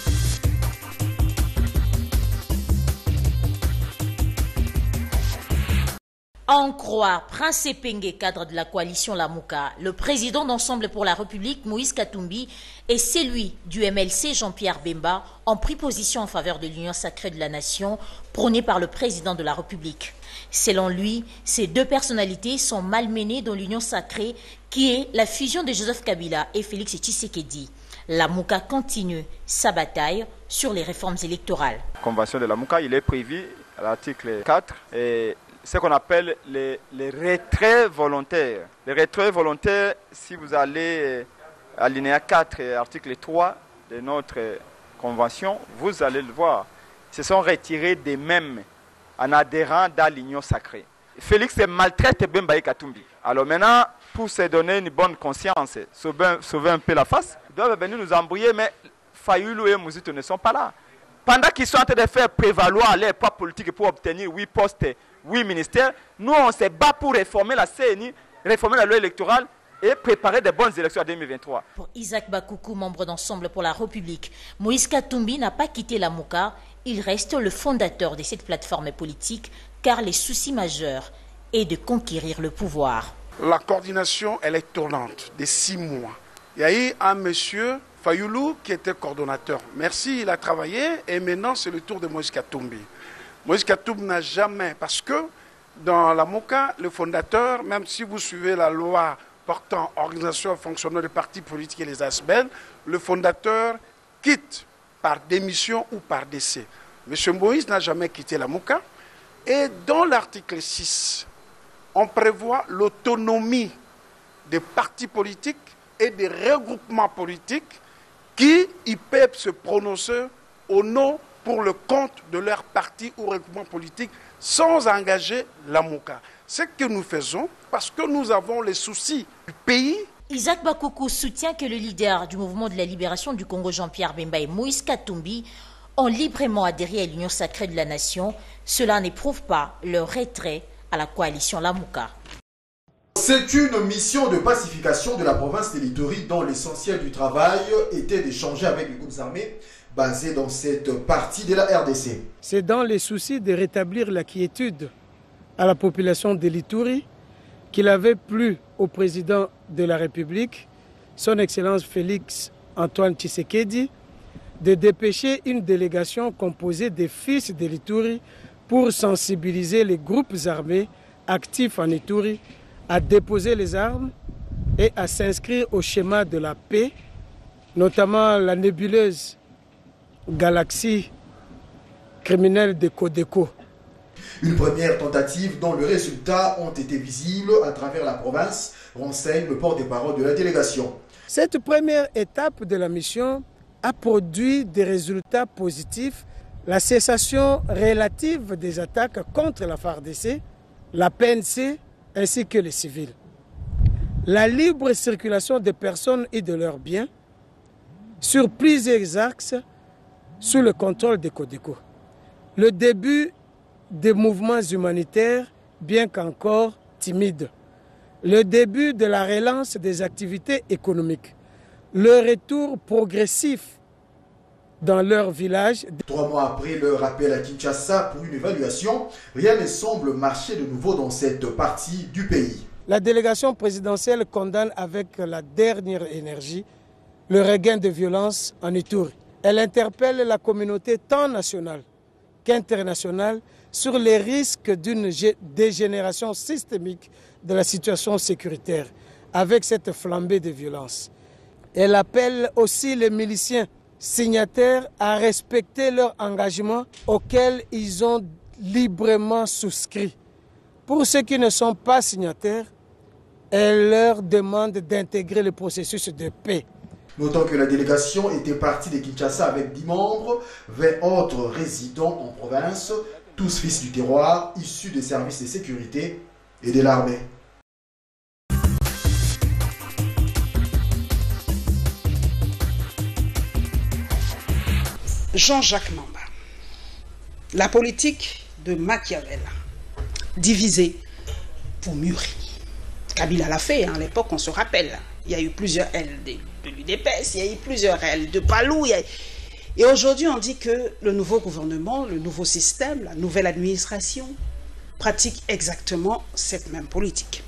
En croire Prince Epenge, cadre de la coalition Lamouka, le président d'Ensemble pour la République, Moïse Katumbi, et celui du M L C, Jean-Pierre Bemba, ont pris position en faveur de l'union sacrée de la nation, prônée par le président de la République. Selon lui, ces deux personnalités sont malmenées dans l'union sacrée qui est la fusion de Joseph Kabila et Félix Tshisekedi. Lamouka continue sa bataille sur les réformes électorales. La convention de Lamouka, il est prévu à l'article quatre et ce qu'on appelle les, les retraits volontaires. Les retraits volontaires, si vous allez à l'alinéa quatre, article trois de notre convention, vous allez le voir. Ils se sont retirés des mêmes en adhérant dans l'union sacrée. Félix maltraite Bemba et Katumbi. Alors maintenant, pour se donner une bonne conscience, sauver, sauver un peu la face, ils doivent venir nous embrouiller, mais Fayoulou et Mouzito ne sont pas là. Pendant qu'ils sont en train de faire prévaloir les poids politiques pour obtenir huit postes, huit ministères, nous on se bat pour réformer la C N I, réformer la loi électorale et préparer de bonnes élections en deux mille vingt-trois. Pour Isaac Bakoukou, membre d'Ensemble pour la République, Moïse Katumbi n'a pas quitté la Mouka. Il reste le fondateur de cette plateforme politique car le souci majeur est de conquérir le pouvoir. La coordination, elle est tournante de six mois. Il y a eu un monsieur, Fayoulou, qui était coordonnateur. Merci, il a travaillé et maintenant c'est le tour de Moïse Katumbi. Moïse Katumbi n'a jamais, parce que dans la Mouka, le fondateur, même si vous suivez la loi portant organisation et fonctionnement des partis politiques et les A S B N, le fondateur quitte par démission ou par décès. M. Moïse n'a jamais quitté la Mouka. Et dans l'article six, on prévoit l'autonomie des partis politiques et des regroupements politiques qui ils peuvent se prononcer au nom pour le compte de leur parti ou regroupement politique sans engager la Mouka. Ce que nous faisons parce que nous avons les soucis du pays. Isaac Bakoko soutient que le leader du mouvement de la libération du Congo, Jean-Pierre Bemba et Moïse Katumbi, ont librement adhéré à l'Union sacrée de la nation. Cela n'éprouve pas leur retrait à la coalition Lamouka. C'est une mission de pacification de la province de l'Ituri dont l'essentiel du travail était d'échanger avec les groupes armés basés dans cette partie de la R D C. C'est dans les soucis de rétablir la quiétude à la population de l'Ituri qu'il avait plu au président de la République, son Excellence Félix Antoine Tshisekedi, de dépêcher une délégation composée des fils de l'Ituri pour sensibiliser les groupes armés actifs en Ituri à déposer les armes et à s'inscrire au schéma de la paix, notamment la nébuleuse galaxie criminelle de Codeco. Une première tentative dont les résultats ont été visibles à travers la province, renseigne le porte-parole de la délégation. Cette première étape de la mission a produit des résultats positifs, la cessation relative des attaques contre la F A R D C, la P N C ainsi que les civils, la libre circulation des personnes et de leurs biens sur plusieurs axes sous le contrôle des Codeco, le début des mouvements humanitaires bien qu'encore timides, le début de la relance des activités économiques, le retour progressif dans leur village. Trois mois après le rappel à Kinshasa pour une évaluation, rien ne semble marcher de nouveau dans cette partie du pays. La délégation présidentielle condamne avec la dernière énergie le regain de violence en Ituri. Elle interpelle la communauté tant nationale qu'internationale sur les risques d'une dégénération systémique de la situation sécuritaire avec cette flambée de violence. Elle appelle aussi les miliciens signataires à respecter leur engagement auquel ils ont librement souscrit. Pour ceux qui ne sont pas signataires, elle leur demande d'intégrer le processus de paix. Notons que la délégation était partie de Kinshasa avec dix membres, vingt autres résidents en province, tous fils du terroir, issus des services de sécurité et de l'armée. Jean-Jacques Mamba. La politique de Machiavel, divisée pour mûrir. Kabila l'a fait, hein, à l'époque, on se rappelle. Il y a eu plusieurs ailes de, de l'U D P S, il y a eu plusieurs ailes de Palou. Il y a... Et aujourd'hui, on dit que le nouveau gouvernement, le nouveau système, la nouvelle administration pratique exactement cette même politique.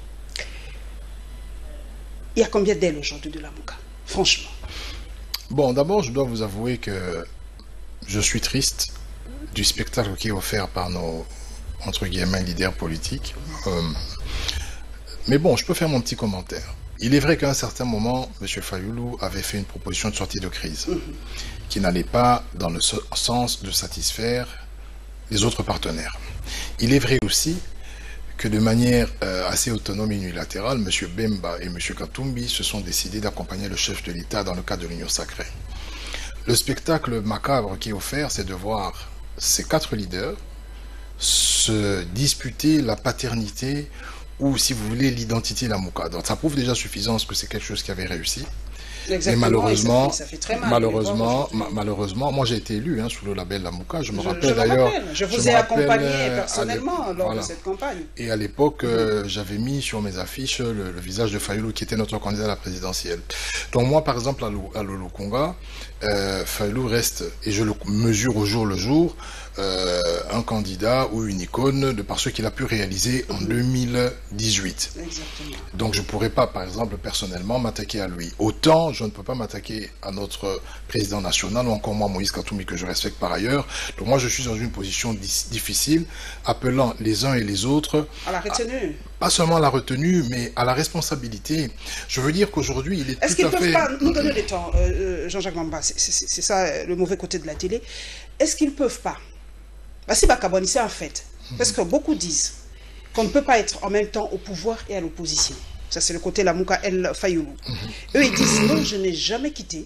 Il y a combien d'ailes aujourd'hui de la Mouka, franchement? Bon, d'abord, je dois vous avouer que je suis triste du spectacle qui est offert par nos, entre guillemets, leaders politiques. Euh, mais bon, je peux faire mon petit commentaire. Il est vrai qu'à un certain moment, M. Fayoulou avait fait une proposition de sortie de crise mmh. qui n'allait pas dans le sens de satisfaire les autres partenaires. Il est vrai aussi que de manière euh, assez autonome et unilatérale, M. Bemba et M. Katumbi se sont décidés d'accompagner le chef de l'État dans le cadre de l'Union sacrée. Le spectacle macabre qui est offert, c'est de voir ces quatre leaders se disputer la paternité ou, si vous voulez, l'identité de la Mouka. Donc ça prouve déjà suffisance que c'est quelque chose qui avait réussi. Exactement, mais malheureusement, ça fait, ça fait très mal, malheureusement, ma malheureusement, moi j'ai été élu hein, sous le label La Mouka. Je me je, rappelle d'ailleurs. Je vous je ai accompagné personnellement lors voilà. de cette campagne. Et à l'époque, mm-hmm. euh, j'avais mis sur mes affiches le, le visage de Fayoulou qui était notre candidat à la présidentielle. Donc moi, par exemple, à Lolokonga, euh, Fayoulou reste, et je le mesure au jour le jour, euh, un candidat ou une icône de par ce qu'il a pu réaliser en deux mille dix-huit. Exactement. Donc je ne pourrais pas, par exemple, personnellement m'attaquer à lui. Autant je ne peux pas m'attaquer à notre président national, ou encore moi, Moïse Katumbi, que je respecte par ailleurs. Donc moi, je suis dans une position difficile, appelant les uns et les autres à la retenue. pas seulement à la retenue, mais à la responsabilité. Je veux dire qu'aujourd'hui, il est, est-ce tout à qu'ils fait... peuvent pas nous donner des temps, euh, Jean-Jacques Mamba, c'est ça le mauvais côté de la télé. Est-ce qu'ils peuvent pas, bah, c'est Bakaboni, c'est un fait, parce que beaucoup disent qu'on ne peut pas être en même temps au pouvoir et à l'opposition. Ça, c'est le côté Lamouka El Fayoulou. Eux, ils disent non, je n'ai jamais quitté,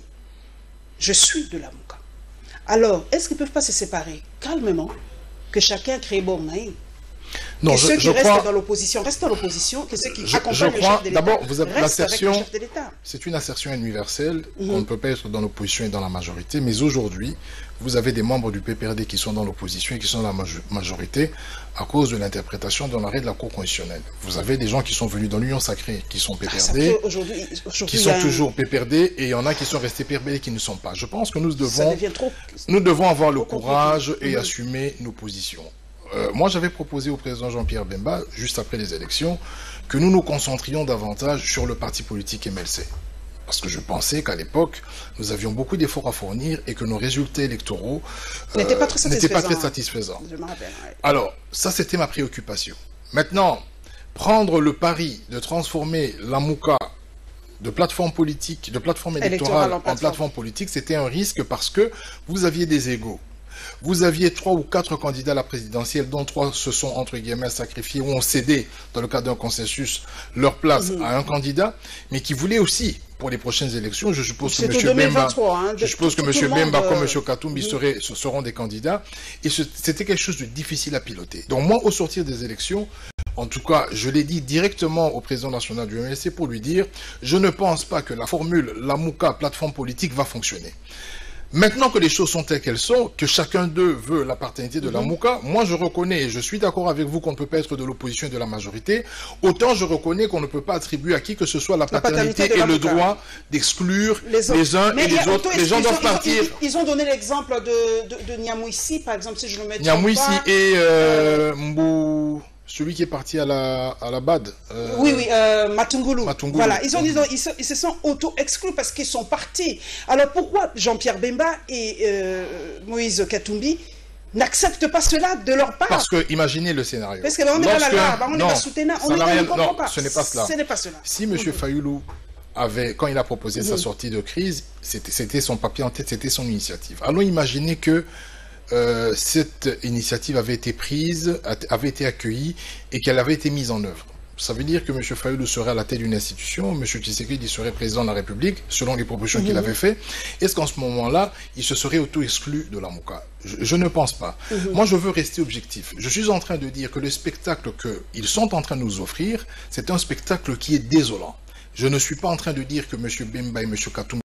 je suis de Lamouka. Alors, est-ce qu'ils ne peuvent pas se séparer calmement, que chacun crée Bornaï? Non, que je, ceux qui je restent crois... dans l'opposition restent dans l'opposition, que ceux qui je, accompagnent je le crois, chef de l'État d'abord, vous avez restent avec le l'assertion, chef de l'État. c'est une assertion universelle, Mm-hmm. on ne peut pas être dans l'opposition et dans la majorité, mais aujourd'hui, vous avez des membres du P P R D qui sont dans l'opposition et qui sont dans la maj majorité à cause de l'interprétation de l'arrêt de la Cour constitutionnelle. Vous avez des gens qui sont venus dans l'Union sacrée, qui sont P P R D, Ah, aujourd'hui, aujourd'hui, qui sont un... toujours P P R D, et il y en a qui sont restés P P R D et qui ne sont pas. Je pense que nous Ça devons, devient trop... nous devons avoir le trop courage compliqué. et Mm-hmm. assumer nos positions. Euh, moi, j'avais proposé au président Jean-Pierre Bemba, juste après les élections, que nous nous concentrions davantage sur le parti politique M L C. Parce que je pensais qu'à l'époque, nous avions beaucoup d'efforts à fournir et que nos résultats électoraux euh, n'étaient pas très satisfaisants. pas très satisfaisants. Je me rappelle, ouais. Alors, ça, c'était ma préoccupation. Maintenant, prendre le pari de transformer la Mouka de plateforme politique, de plateforme électorale, Électorale en en plateforme. plateforme politique, c'était un risque parce que vous aviez des égos. Vous aviez trois ou quatre candidats à la présidentielle, dont trois se sont, entre guillemets, sacrifiés ou ont cédé, dans le cadre d'un consensus, leur place Mhm. à un candidat, mais qui voulaient aussi, pour les prochaines élections, je suppose que C'est M. au Bemba, deux mille vingt-trois, hein, de- je suppose que tout- tout M. le monde, Bemba, comme euh, M. Katumbi mhm. seraient- ce seront des candidats, et ce- c'était quelque chose de difficile à piloter. Donc moi, au sortir des élections, en tout cas, je l'ai dit directement au président national du M L C pour lui dire, je ne pense pas que la formule Lamouka, plateforme politique, va fonctionner. Maintenant que les choses sont telles qu'elles sont, que chacun d'eux veut la paternité de la Mouka, moi je reconnais, et je suis d'accord avec vous qu'on ne peut pas être de l'opposition et de la majorité, autant je reconnais qu'on ne peut pas attribuer à qui que ce soit la, La paternité paternité de et la le Mouka. droit d'exclure Les, les, autres. uns Mais et il y les a autres. auto- Les gens ils ont- doivent ils ont- partir. Ils, ils ont donné l'exemple de, de, de Niamouissi, par exemple, si je le mets Niamouissi pas. et euh, Mbou, celui qui est parti à la, à la B A D. euh, Oui, oui, euh, Matungulu. Matungulu. Voilà, ils, ont, ils, ont- ils, se, ils se sont auto-exclus parce qu'ils sont partis. Alors pourquoi Jean-Pierre Bemba et euh, Moïse Katumbi n'acceptent pas cela de leur part? Parce que, imaginez le scénario. Parce que on est Lorsque- là, là, on est non, pas soutenant, on ça est- n'a on rien- ne comprend non, pas. ce n'est pas cela. Ce n'est pas cela. Si M. Fayoulou avait, quand il a proposé sa Mhm. sortie de crise, c'était c'était son papier en tête, c'était son initiative. Allons imaginer que euh, cette initiative avait été prise, a- avait été accueillie et qu'elle avait été mise en œuvre. Ça veut dire que M. Fayoulou serait à la tête d'une institution, M. Tshisekedi serait président de la République, selon les propositions qu'il Mhm. avait faites. Est-ce qu'en ce moment-là, il se serait auto-exclu de la Mouka? je, je ne pense pas. Mhm. Moi, je veux rester objectif. Je suis en train de dire que le spectacle qu'ils sont en train de nous offrir, c'est un spectacle qui est désolant. Je ne suis pas en train de dire que M. Bemba et M. Katumbi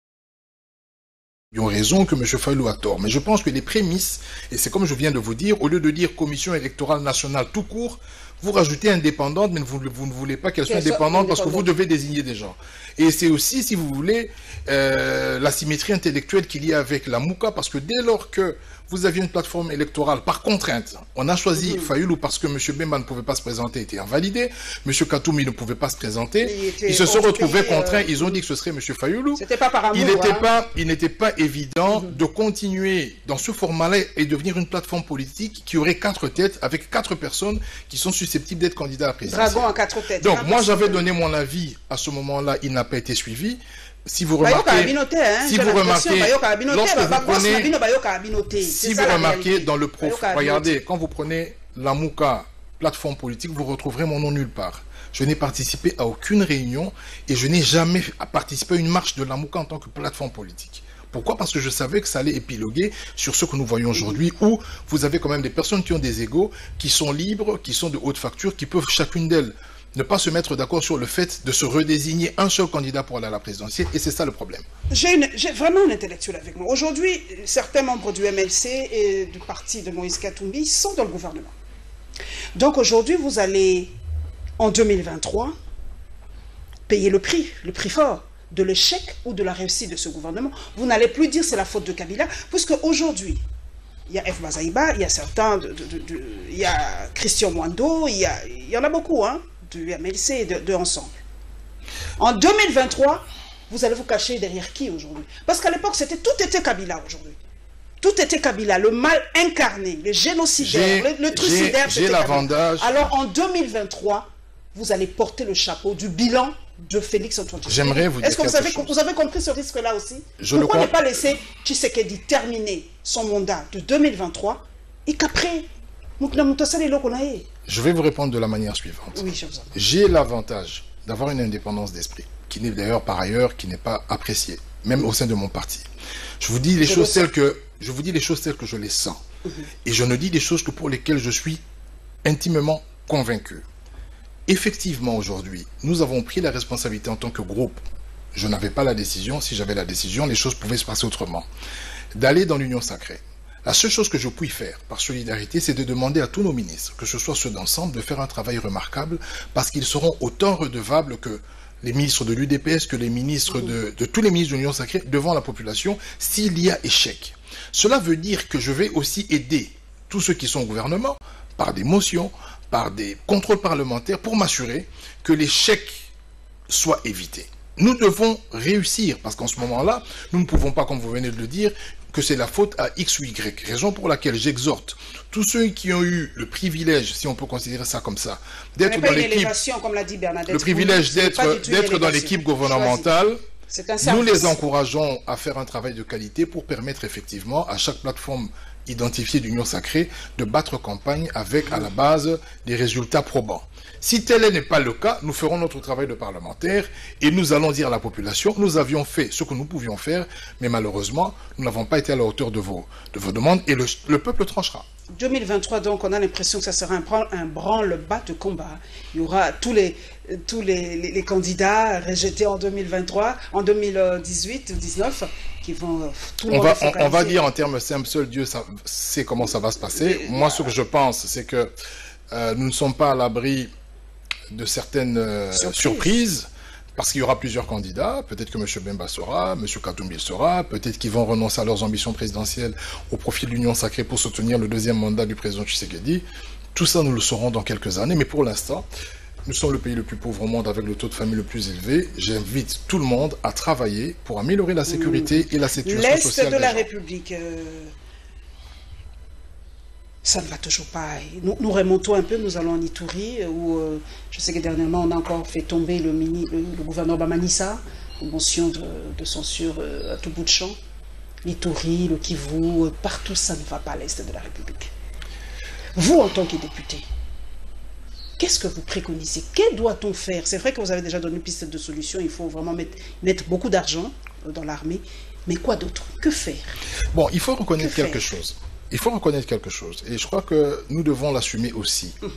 ont raison, que M. Fayoulou a tort. Mais je pense que les prémices, et c'est comme je viens de vous dire, au lieu de dire commission électorale nationale tout court, vous rajoutez indépendante, mais vous, vous ne voulez pas qu'elle soit Qu'elle soit indépendante parce que vous indépendante. devez désigner des gens. Et c'est aussi, si vous voulez, euh, la symétrie intellectuelle qu'il y a avec la Mouka, parce que dès lors que vous aviez une plateforme électorale par contrainte, on a choisi Mhm. Fayoulou parce que M. Bemba ne pouvait pas se présenter, était invalidé, M. Katoumi ne pouvait pas se présenter, Il était ils se sont hors du retrouvés pays, euh, contraints, ils ont dit que ce serait M. Fayoulou. C'était pas par amour. Il n'était hein. pas, il n'était pas évident de continuer dans ce format-là et devenir une plateforme politique qui aurait quatre têtes avec quatre personnes qui sont susceptibles d'être candidats à la présidentielle. Dragon à quatre têtes. Donc, Ah, moi, parce j'avais que- donné mon avis à ce moment-là, il n'a pas été suivi. Si vous Bayoka remarquez, Abinote, hein, si j'ai vous l'impression, remarquez, Bayoka Abinote, lorsque bah, vous bah, boss prenez- Nabino Bayoka Abinote, c'est si ça, vous la remarquez réalité. dans le prof, Bayoka Abinote. regardez, quand vous prenez la Mouka, plateforme politique, vous retrouverez mon nom nulle part. Je n'ai participé à aucune réunion et je n'ai jamais participé à une marche de la Mouka en tant que plateforme politique. Pourquoi? Parce que je savais que ça allait épiloguer sur ce que nous voyons aujourd'hui, où vous avez quand même des personnes qui ont des égos, qui sont libres, qui sont de haute facture, qui peuvent chacune d'elles ne pas se mettre d'accord sur le fait de se redésigner un seul candidat pour aller à la présidentielle, et c'est ça le problème. J'ai une- j'ai vraiment un intellectuel avec moi. Aujourd'hui, certains membres du M L C et du parti de Moïse Katumbi sont dans le gouvernement. Donc aujourd'hui, vous allez, en deux mille vingt-trois, payer le prix, le prix fort de l'échec ou de la réussite de ce gouvernement. Vous n'allez plus dire c'est la faute de Kabila, puisque aujourd'hui, il y a F. Bazaïba, il y a certains, de, de- de- de- il y a Christian Mwando, il y, a, il y en a beaucoup, hein, du M L C et de, de Ensemble. En deux mille vingt-trois, vous allez vous cacher derrière qui aujourd'hui? Parce qu'à l'époque, c'était tout était Kabila aujourd'hui. Tout était Kabila, le mal incarné, le génocidaire, J'ai- le, le trucidaire, j'ai- j'ai c'était Kabila. l'avantage- Alors en deux mille vingt-trois, vous allez porter le chapeau du bilan de Félix Antoine Tshisekedi. J'aimerais vous dire Est-ce que vous avez, chose. vous avez compris ce risque-là aussi? Je Pourquoi le ne pas laisser Tshisekedi terminer son mandat de deux mille vingt-trois et qu'après, je vais vous répondre de la manière suivante. Oui, je vous en prie. J'ai l'avantage d'avoir une indépendance d'esprit, qui n'est d'ailleurs par ailleurs, qui n'est pas appréciée, même au sein de mon parti. Je vous dis les je choses telles que je vous dis les choses telles que je les sens. Mm-hmm. Et je ne dis des choses que pour lesquelles je suis intimement convaincu. Effectivement, aujourd'hui, nous avons pris la responsabilité en tant que groupe. Je n'avais pas la décision. Si j'avais la décision, les choses pouvaient se passer autrement. D'aller dans l'union sacrée. La seule chose que je puis faire, par solidarité, c'est de demander à tous nos ministres, que ce soit ceux d'ensemble, de faire un travail remarquable, parce qu'ils seront autant redevables que les ministres de l'U D P S, que les ministres de, de tous les ministres de l'Union sacrée, devant la population, s'il y a échec. Cela veut dire que je vais aussi aider tous ceux qui sont au gouvernement, par des motions, par des contrôles parlementaires, pour m'assurer que l'échec soit évité. Nous devons réussir, parce qu'en ce moment-là, nous ne pouvons pas, comme vous venez de le dire, que c'est la faute à X ou Y. Raison pour laquelle j'exhorte tous ceux qui ont eu le privilège, si on peut considérer ça comme ça, d'être dans l'équipe, le privilège d'être dans l'équipe gouvernementale, nous les encourageons à faire un travail de qualité pour permettre effectivement à chaque plateforme identifiée d'Union Sacrée de battre campagne avec à la base des résultats probants. Si tel n'est pas le cas, nous ferons notre travail de parlementaire et nous allons dire à la population, nous avions fait ce que nous pouvions faire, mais malheureusement, nous n'avons pas été à la hauteur de vos, de vos demandes et le, le peuple tranchera. deux mille vingt-trois, donc, on a l'impression que ça sera un, un branle-bas de combat. Il y aura tous les, tous les, les, les candidats rejetés en deux mille vingt-trois, en deux mille dix-huit, dix-neuf, qui vont... Tout le on, monde va, on, on va dire en termes simples, seul Dieu sait comment ça va se passer. Mais, Moi, ce que je pense, c'est que euh, nous ne sommes pas à l'abri de certaines euh, surprises. surprises, parce qu'il y aura plusieurs candidats. Peut-être que M. Bemba sera, M. Katumbi sera, peut-être qu'ils vont renoncer à leurs ambitions présidentielles au profit de l'Union sacrée pour soutenir le deuxième mandat du président Tshisekedi. Tout ça, nous le saurons dans quelques années, mais pour l'instant, nous sommes le pays le plus pauvre au monde avec le taux de famille le plus élevé. J'invite tout le monde à travailler pour améliorer la sécurité mmh. et la sécurité sociale. L'Est de la République... Euh... Ça ne va toujours pas. Nous, nous remontons un peu, nous allons en Ituri, où euh, je sais que dernièrement, on a encore fait tomber le, mini, le, le gouverneur Bamanissa, une motion de, de censure euh, à tout bout de champ. L'Ituri, le Kivu, euh, partout, ça ne va pas à l'Est de la République. Vous, en tant que député, qu'est-ce que vous préconisez? Que doit-on faire? C'est vrai que vous avez déjà donné une piste de solution, il faut vraiment mettre, mettre beaucoup d'argent euh, dans l'armée, mais quoi d'autre? Que faire? Bon, il faut reconnaître quelque chose. Il faut reconnaître quelque chose, et je crois que nous devons l'assumer aussi. Mmh.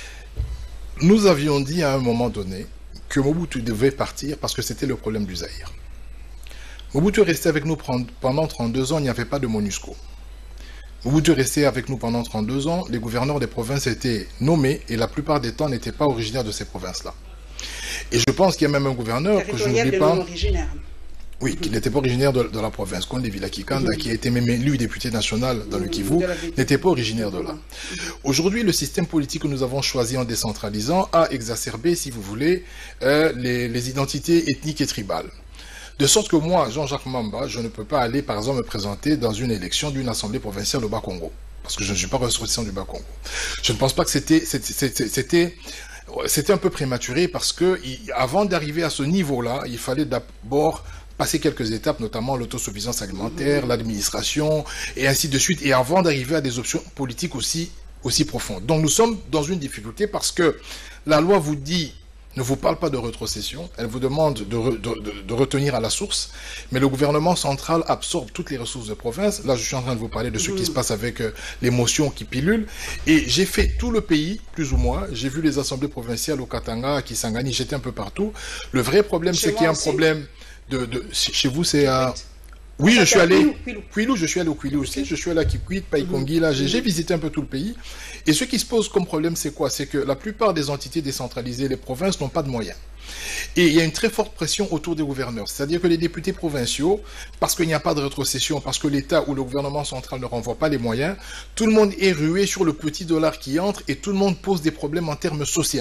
Nous avions dit à un moment donné que Mobutu devait partir parce que c'était le problème du Zaïre. Mobutu est resté avec nous pendant trente-deux ans, il n'y avait pas de MONUSCO. Mobutu est resté avec nous pendant trente-deux ans, les gouverneurs des provinces étaient nommés, et la plupart des temps n'étaient pas originaires de ces provinces-là. Et je pense qu'il y a même un gouverneur que je n'oublie pas... Oui, qui n'était pas originaire de, de la province, Konde Vila Kikanda, mmh. qui a été même élu député national dans mmh. le Kivu, n'était pas originaire de là. Mmh. Aujourd'hui, le système politique que nous avons choisi en décentralisant a exacerbé, si vous voulez, euh, les, les identités ethniques et tribales. De sorte que moi, Jean-Jacques Mamba, je ne peux pas aller, par exemple, me présenter dans une élection d'une assemblée provinciale au Bas-Congo, parce que je ne suis pas ressortissant du Bas-Congo. Je ne pense pas que c'était... c'était C'était un peu prématuré, parce que avant d'arriver à ce niveau-là, il fallait d'abord passer quelques étapes, notamment l'autosuffisance alimentaire, mmh. l'administration, et ainsi de suite, et avant d'arriver à des options politiques aussi, aussi profondes. Donc nous sommes dans une difficulté parce que la loi vous dit, ne vous parle pas de rétrocession, elle vous demande de, re, de, de, de retenir à la source, mais le gouvernement central absorbe toutes les ressources de province. Là, je suis en train de vous parler de ce mmh. qui se passe avec euh, les motions qui pilulent, et j'ai fait tout le pays, plus ou moins, j'ai vu les assemblées provinciales au Katanga, à Kisangani, j'étais un peu partout. Le vrai problème, c'est qu'il y a un problème... De, de, chez vous, c'est à... Oui, je suis allé... Kwilu, je suis allé au Kwilu aussi, je suis allé à Kikwit, Paikongi, là, j'ai visité un peu tout le pays. Et ce qui se pose comme problème, c'est quoi? C'est que la plupart des entités décentralisées, les provinces, n'ont pas de moyens. Et il y a une très forte pression autour des gouverneurs. C'est-à-dire que les députés provinciaux, parce qu'il n'y a pas de rétrocession, parce que l'État ou le gouvernement central ne renvoie pas les moyens, tout le monde est rué sur le petit dollar qui entre et tout le monde pose des problèmes en termes sociaux.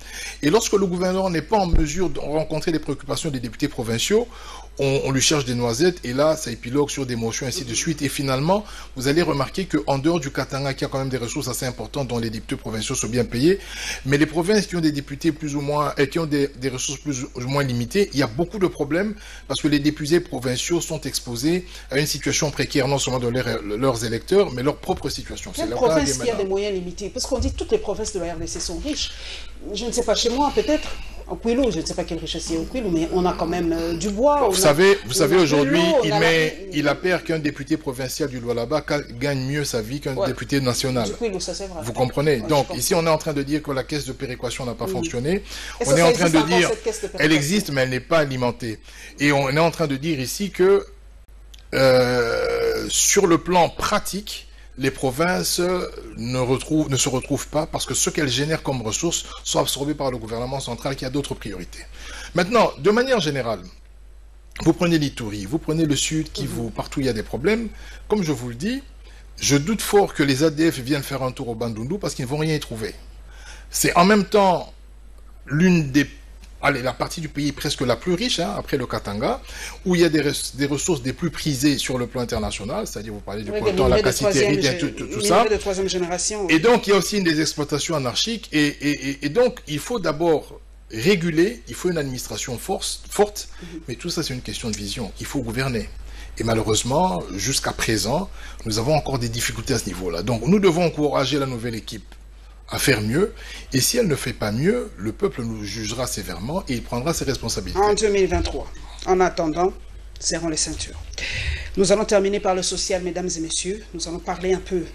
Et lorsque le gouvernement n'est pas en mesure de rencontrer les préoccupations des députés provinciaux, on, on lui cherche des noisettes, et là, ça épilogue sur des motions, ainsi de suite. Et finalement, vous allez remarquer qu'en dehors du Katanga, qui a quand même des ressources assez importantes, dont les députés provinciaux sont bien payés, mais les provinces qui ont des députés plus ou moins, et qui ont des, des ressources plus ou moins limitées, il y a beaucoup de problèmes, parce que les députés provinciaux sont exposés à une situation précaire, non seulement de leur, leurs électeurs, mais leur propre situation. Quelle province qui a des moyens limités? Parce qu'on dit que toutes les provinces de la R D C sont riches. Je ne sais pas, chez moi, peut-être. En Kwilu, je ne sais pas quelle richesse il y a au Kwilu, mais on a quand même euh, du bois. Vous savez, vous savez aujourd'hui, il, met, il appert qu'un député provincial du Lualaba gagne mieux sa vie qu'un ouais. député national. Du Kwilu, ça c'est vrai. Vous comprenez? Ouais, donc ici, on est en train de dire que la caisse de péréquation n'a pas mmh. fonctionné. Et on ça, est ça en train de dire, elle existe, mais elle n'est pas alimentée. Et on est en train de dire ici que euh, sur le plan pratique, les provinces ne, retrouvent, ne se retrouvent pas parce que ce qu'elles génèrent comme ressources sont absorbées par le gouvernement central qui a d'autres priorités. Maintenant, de manière générale, vous prenez l'Ituri, vous prenez le Sud, qui vous, partout il y a des problèmes. Comme je vous le dis, je doute fort que les A D F viennent faire un tour au Bandundu parce qu'ils ne vont rien y trouver. C'est en même temps l'une des Allez, la partie du pays presque la plus riche, hein, après le Katanga, où il y a des, res des ressources des plus prisées sur le plan international, c'est-à-dire vous parlez du oui, coltan, la cassiterie, tout, tout, tout ça. De troisième génération. Et donc il y a aussi des exploitations anarchiques, et, et, et, et donc il faut d'abord réguler, il faut une administration force, forte, mm-hmm. mais tout ça c'est une question de vision, il faut gouverner. Et malheureusement, jusqu'à présent, nous avons encore des difficultés à ce niveau-là. Donc nous devons encourager la nouvelle équipe à faire mieux, et si elle ne fait pas mieux, le peuple nous jugera sévèrement et il prendra ses responsabilités. En deux mille vingt-trois, en attendant, serrons les ceintures. Nous allons terminer par le social, mesdames et messieurs. Nous allons parler un peu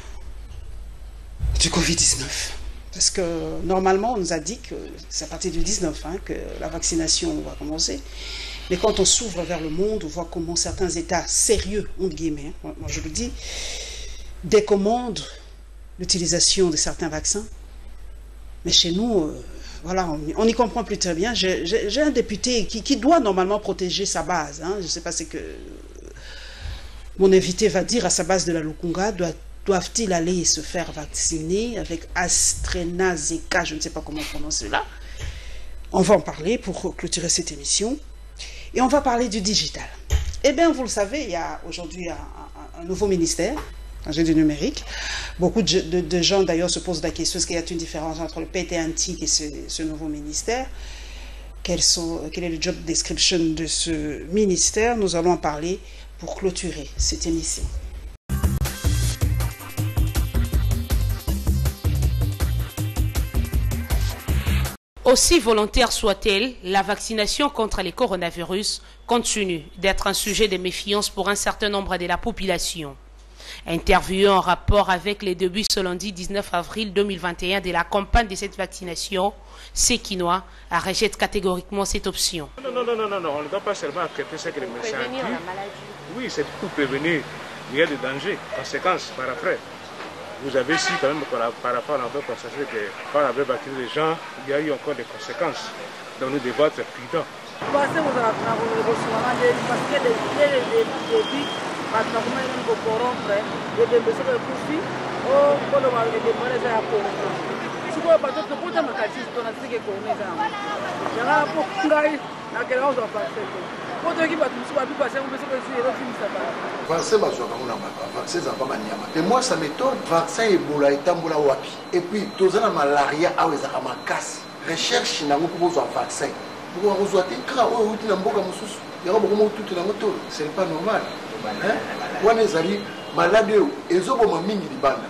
du Covid dix-neuf. Parce que normalement, on nous a dit que c'est à partir du dix-neuf hein, que la vaccination va commencer. Mais quand on s'ouvre vers le monde, on voit comment certains États sérieux, entre guillemets, hein, moi je le dis, décommandent l'utilisation de certains vaccins. Mais chez nous, euh, voilà, on n'y comprend plus très bien. J'ai un député qui, qui doit normalement protéger sa base. Hein. Je ne sais pas ce que mon invité va dire à sa base de la Lukunga. Doit, doivent-ils aller se faire vacciner avec AstraZeneca? Je ne sais pas comment on prononce cela. On va en parler pour clôturer cette émission. Et on va parler du digital. Eh bien, vous le savez, il y a aujourd'hui un, un, un nouveau ministère du numérique. Beaucoup de, de, de gens d'ailleurs se posent la question, est-ce qu'il y a une différence entre le P T antique et ce, ce nouveau ministère? Quels sont, quel est le job description de ce ministère? Nous allons en parler pour clôturer cette émission. Aussi volontaire soit-elle, la vaccination contre les coronavirus continue d'être un sujet de méfiance pour un certain nombre de la population. Interviewé en rapport avec les débuts ce lundi dix-neuf avril deux mille vingt et un de la campagne de cette vaccination, Sekinois rejette catégoriquement cette option. Non, non, non, non, non, on ne doit pas seulement accepter ce que les médecins disent. Prévenir la maladie. Oui, c'est pour prévenir. Il y a des dangers, conséquences par après. Vous avez ici quand même, par rapport à l'envers, constaté que quand on avait vacciné les gens, il y a eu encore des conséquences. Donc nous devons être prudents. Et moi ça m'étonne, vaccin Ebola etambola wapi. Et puis tous la malaria awezaka makasi. Recherche nango pour un vaccin. Pour avoir te kra o uti na mboka mususu. Yako bokomo tutu na moto, c'est pas normal. Hein? Wana ezali malade ezoboma mingi libanda.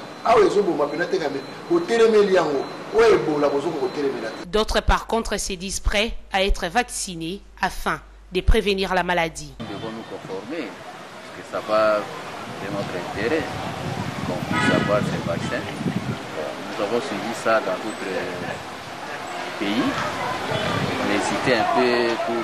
D'autres par contre se disent prêts à être vaccinés afin de prévenir la maladie. Nous devons nous conformer parce que ça va de notre intérêt qu'on puisse avoir ces vaccins. Nous avons suivi ça dans d'autres pays. On hésitait un peu pour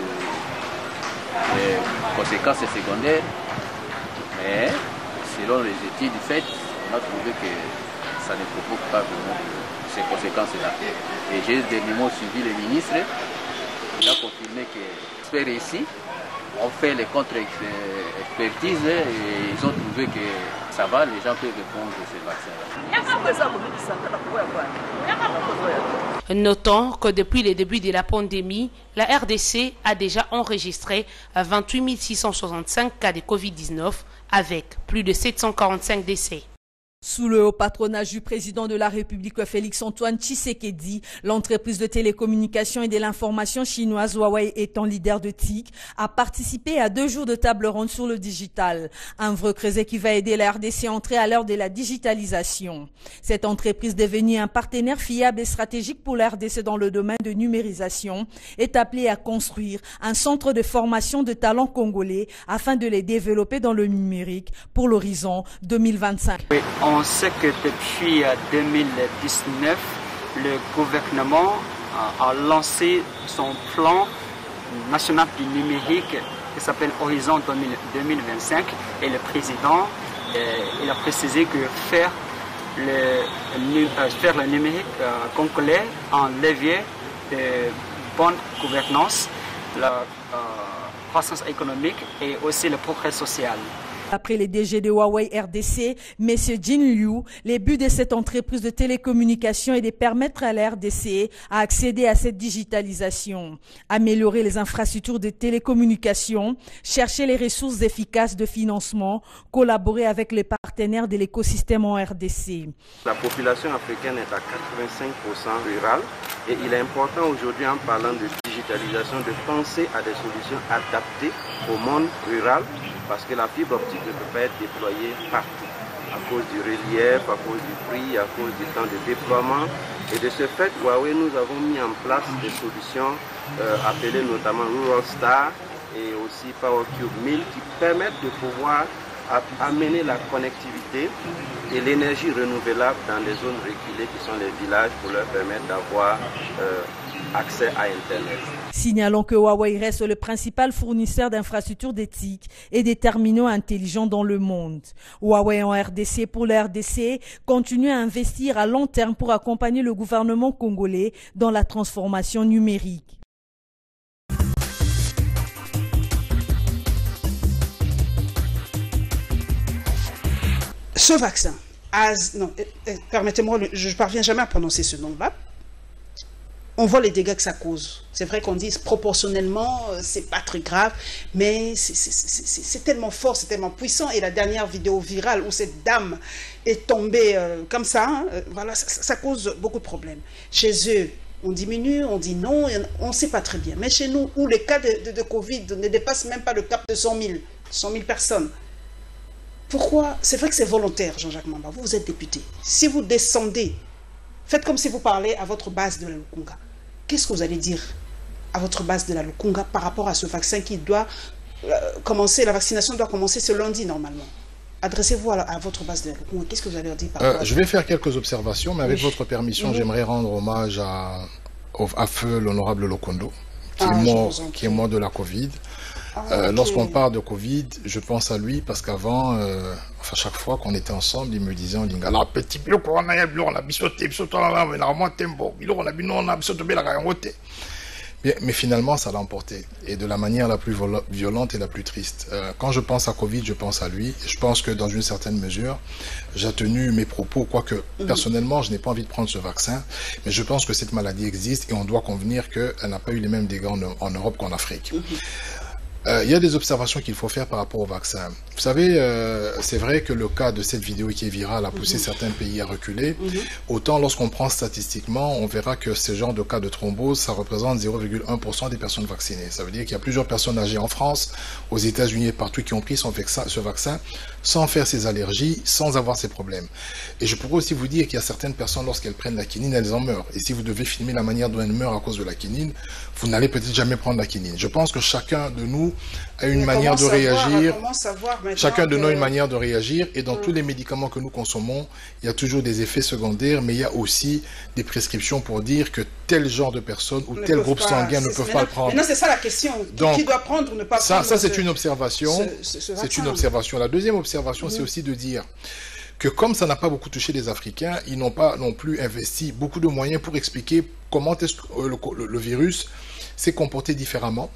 les conséquences secondaires, mais selon les études faites, on a trouvé que ça ne provoque pas vraiment ces conséquences-là. Et j'ai dernièrement suivi le ministre, il a confirmé que j'espère ici, on fait les contre-expertises et ils ont trouvé que ça va, les gens peuvent répondre à ces vaccins-là. Notons que depuis le début de la pandémie, la R D C a déjà enregistré vingt-huit mille six cent soixante-cinq cas de Covid dix-neuf avec plus de sept cent quarante-cinq décès. Sous le haut patronage du président de la République Félix-Antoine Tshisekedi, l'entreprise de télécommunications et de l'information chinoise Huawei étant leader de T I C, a participé à deux jours de table ronde sur le digital. Un vrai creuset qui va aider la R D C à entrer à l'heure de la digitalisation. Cette entreprise devenue un partenaire fiable et stratégique pour la R D C dans le domaine de numérisation est appelée à construire un centre de formation de talents congolais afin de les développer dans le numérique pour l'horizon deux mille vingt-cinq. Oui, on sait que depuis deux mille dix-neuf, le gouvernement a lancé son plan national du numérique qui s'appelle Horizon deux mille vingt-cinq et le président il a précisé que faire le, faire le numérique congolais en levier de bonne gouvernance, la croissance économique et aussi le progrès social. Après les D G de Huawei R D C, M. Jin Liu, le but de cette entreprise de télécommunications est de permettre à la R D C à accéder à cette digitalisation, améliorer les infrastructures de télécommunications, chercher les ressources efficaces de financement, collaborer avec les partenaires de l'écosystème en R D C. La population africaine est à quatre-vingt-cinq pour cent rurale et il est important aujourd'hui en parlant de digitalisation de penser à des solutions adaptées au monde rural, parce que la fibre optique ne peut pas être déployée partout, à cause du relief, à cause du prix, à cause du temps de déploiement. Et de ce fait, Huawei, nous avons mis en place des solutions euh, appelées notamment Rural Star et aussi PowerCube mille qui permettent de pouvoir amener la connectivité et l'énergie renouvelable dans les zones reculées qui sont les villages pour leur permettre d'avoir euh, accès à Internet. Signalons que Huawei reste le principal fournisseur d'infrastructures d'éthique et des terminaux intelligents dans le monde. Huawei en R D C pour la R D C continue à investir à long terme pour accompagner le gouvernement congolais dans la transformation numérique. Ce vaccin, as, non, permettez-moi, je ne parviens jamais à prononcer ce nom-là. On voit les dégâts que ça cause. C'est vrai qu'on dit proportionnellement, c'est pas très grave, mais c'est tellement fort, c'est tellement puissant. Et la dernière vidéo virale où cette dame est tombée euh, comme ça, hein, euh, voilà, ça, ça cause beaucoup de problèmes. Chez eux, on diminue, on dit non, on ne sait pas très bien. Mais chez nous, où les cas de, de, de Covid ne dépassent même pas le cap de cent mille personnes, pourquoi? C'est vrai que c'est volontaire, Jean-Jacques Mamba. Vous, vous êtes député. Si vous descendez, faites comme si vous parlez à votre base de la Lukunga. Qu'est-ce que vous allez dire à votre base de la Lukunga par rapport à ce vaccin qui doit euh, commencer, la vaccination doit commencer ce lundi normalement? Adressez-vous à, à votre base de la Lukunga. Qu'est-ce que vous allez leur dire par rapport euh, à Je vais faire quelques observations, mais avec oui. votre permission, mmh. j'aimerais rendre hommage à, à feu l'honorable Lokondo, qui, ah, est mort, qui est mort de la Covid. Ah, euh, okay. Lorsqu'on parle de Covid, je pense à lui parce qu'avant, euh, enfin chaque fois qu'on était ensemble, il me disait en lingala, petit peu qu'on a on a bisoté, bisoté, on a tembo, on a on a bisoté la gagnante. Mais finalement, ça l'a emporté, et de la manière la plus violente et la plus triste. Euh, quand je pense à Covid, je pense à lui. Je pense que dans une certaine mesure, j'ai tenu mes propos, quoique mmh. personnellement, je n'ai pas envie de prendre ce vaccin, mais je pense que cette maladie existe et on doit convenir qu'elle n'a pas eu les mêmes dégâts en, en Europe qu'en Afrique. Mmh. Euh, il y a des observations qu'il faut faire par rapport au vaccin. Vous savez, euh, c'est vrai que le cas de cette vidéo qui est virale a poussé mmh. certains pays à reculer. Mmh. Autant lorsqu'on prend statistiquement, on verra que ce genre de cas de thrombose, ça représente zéro virgule un pour cent des personnes vaccinées. Ça veut dire qu'il y a plusieurs personnes âgées en France, aux États-Unis et partout qui ont pris son vaccin, ce vaccin sans faire ses allergies, sans avoir ces problèmes. Et je pourrais aussi vous dire qu'il y a certaines personnes, lorsqu'elles prennent la quinine, elles en meurent. Et si vous devez filmer la manière dont elles meurent à cause de la quinine, vous n'allez peut-être jamais prendre la quinine. Je pense que chacun de nous a une Mais manière de réagir. Savoir, chacun de que... nous a une manière de réagir. Et dans mmh. tous les médicaments que nous consommons, il y a toujours des effets secondaires, mais il y a aussi des prescriptions pour dire que tel genre de personnes ou tel groupe pas, sanguin ne peuvent pas le prendre. Maintenant, c'est ça la question. Donc, qui doit prendre ou ne pas ça, prendre Ça, c'est une observation. C'est une observation. La deuxième observation, mmh. c'est aussi de dire que comme ça n'a pas beaucoup touché les Africains, ils n'ont pas non plus investi beaucoup de moyens pour expliquer comment est-ce que le, le, le virus s'est comporté différemment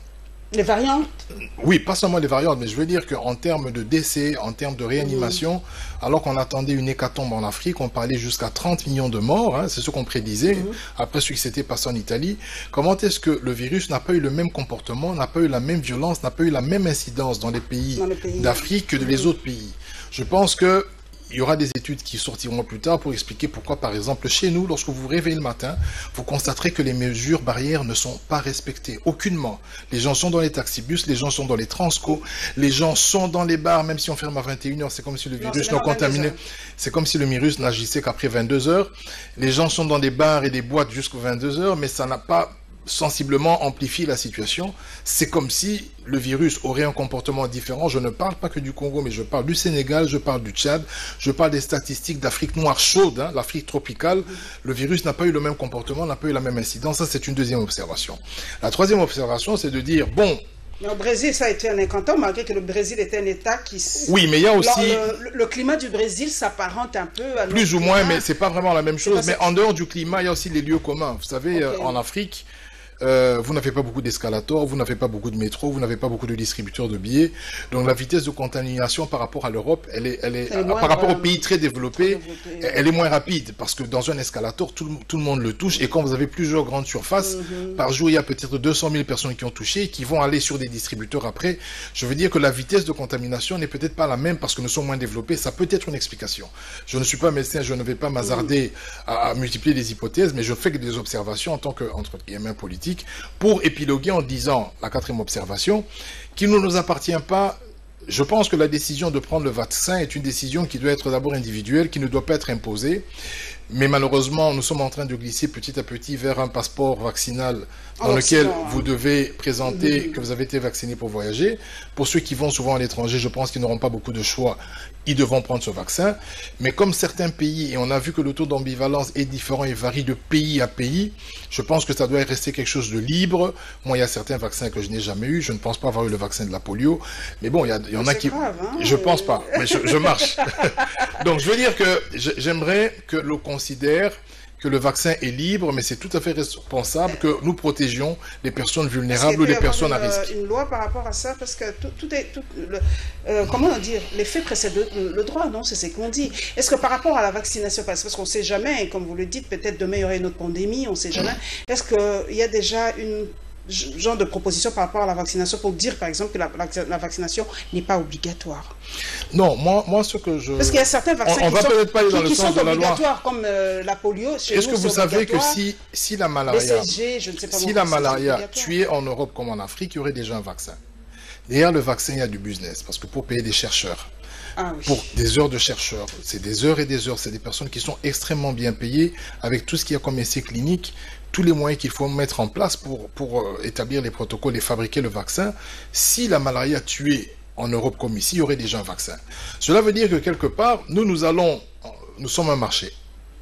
Les variantes? Oui, pas seulement les variantes, mais je veux dire qu'en termes de décès, en termes de réanimation, mmh. alors qu'on attendait une hécatombe en Afrique, on parlait jusqu'à trente millions de morts, hein, c'est ce qu'on prédisait, mmh. après ce qui s'était passé en Italie. Comment est-ce que le virus n'a pas eu le même comportement, n'a pas eu la même violence, n'a pas eu la même incidence dans les pays, pays d'Afrique que mmh. les autres pays? Je pense que il y aura des études qui sortiront plus tard pour expliquer pourquoi, par exemple, chez nous, lorsque vous vous réveillez le matin, vous constaterez que les mesures barrières ne sont pas respectées, aucunement. Les gens sont dans les taxibus, les gens sont dans les transco, les gens sont dans les bars, même si on ferme à vingt et une heures, c'est comme si le virus non contaminé, c'est comme si le virus n'agissait qu'après vingt-deux heures. Les gens sont dans des bars et des boîtes jusqu'aux vingt-deux heures, mais ça n'a pas sensiblement amplifie la situation. C'est comme si le virus aurait un comportement différent. Je ne parle pas que du Congo, mais je parle du Sénégal, je parle du Tchad, je parle des statistiques d'Afrique noire chaude, hein, l'Afrique tropicale. Le virus n'a pas eu le même comportement, n'a pas eu la même incidence. Ça, c'est une deuxième observation. La troisième observation, c'est de dire, bon, mais au Brésil, ça a été un incantant, malgré que le Brésil était un État qui... Oui, mais il y a aussi... Le, le, le climat du Brésil s'apparente un peu à... Plus ou moins, mais c'est pas vraiment la même chose. Mais en dehors du climat, il y a aussi les lieux communs. Vous savez, okay. euh, en Afrique, Euh, vous n'avez pas beaucoup d'escalators, vous n'avez pas beaucoup de métro, vous n'avez pas beaucoup de distributeurs de billets. Donc la vitesse de contamination par rapport à l'Europe, elle est, elle est, euh, par rapport aux pays très développés, très développé, elle est moins rapide parce que dans un escalator, tout, tout le monde le touche. Et quand vous avez plusieurs grandes surfaces, mm-hmm. par jour, il y a peut-être deux cent mille personnes qui ont touché, qui vont aller sur des distributeurs après. Je veux dire que la vitesse de contamination n'est peut-être pas la même parce que nous sommes moins développés. Ça peut être une explication. Je ne suis pas médecin, je ne vais pas m'hasarder mm-hmm. à, à multiplier des hypothèses, mais je fais que des observations en tant qu'entre guillemets politique. Pour épiloguer en disant, la quatrième observation, qu'il ne nous appartient pas. Je pense que la décision de prendre le vaccin est une décision qui doit être d'abord individuelle, qui ne doit pas être imposée. Mais malheureusement, nous sommes en train de glisser petit à petit vers un passeport vaccinal dans lequel vous devez présenter mmh. que vous avez été vacciné pour voyager. Pour ceux qui vont souvent à l'étranger, je pense qu'ils n'auront pas beaucoup de choix. Ils devront prendre ce vaccin. Mais comme certains pays, et on a vu que le taux d'ambivalence est différent et varie de pays à pays, je pense que ça doit rester quelque chose de libre. Moi, il y a certains vaccins que je n'ai jamais eu. Je ne pense pas avoir eu le vaccin de la polio. Mais bon, il y, a, il y en a qui... Grave, hein, je ne pense pas, mais je, je marche. Donc, je veux dire que j'aimerais que le considère que le vaccin est libre, mais c'est tout à fait responsable que nous protégions les personnes vulnérables ou les personnes à risque. Une loi par rapport à ça, parce que tout, tout est... Tout le, euh, comment dire, les faits précèdent le, le droit, non? C'est ce qu'on dit. Est-ce que par rapport à la vaccination, parce qu'on ne sait jamais, et comme vous le dites, peut-être demain il y aurait une autre pandémie, on ne sait jamais, est-ce qu'il y a déjà une... genre de proposition par rapport à la vaccination pour dire, par exemple, que la, la, la vaccination n'est pas obligatoire? Non, moi, moi ce que je... Parce qu'il y a certains vaccins on, on qui, sont, pas aller dans qui, le qui sens sont de la obligatoires, loi. Comme euh, la polio. Est-ce que vous savez que si, si la malaria, B C G, je ne sais pas si la malaria tuait en Europe comme en Afrique, il y aurait déjà un vaccin. Derrière le vaccin, il y a du business, parce que pour payer des chercheurs, Ah oui. pour des heures de chercheurs, c'est des heures et des heures, c'est des personnes qui sont extrêmement bien payées, avec tout ce qu'il y a comme essai clinique, tous les moyens qu'il faut mettre en place pour, pour euh, établir les protocoles et fabriquer le vaccin. Si la malaria tuait en Europe comme ici, il y aurait déjà un vaccin. Cela veut dire que quelque part, nous, nous allons, nous sommes un marché.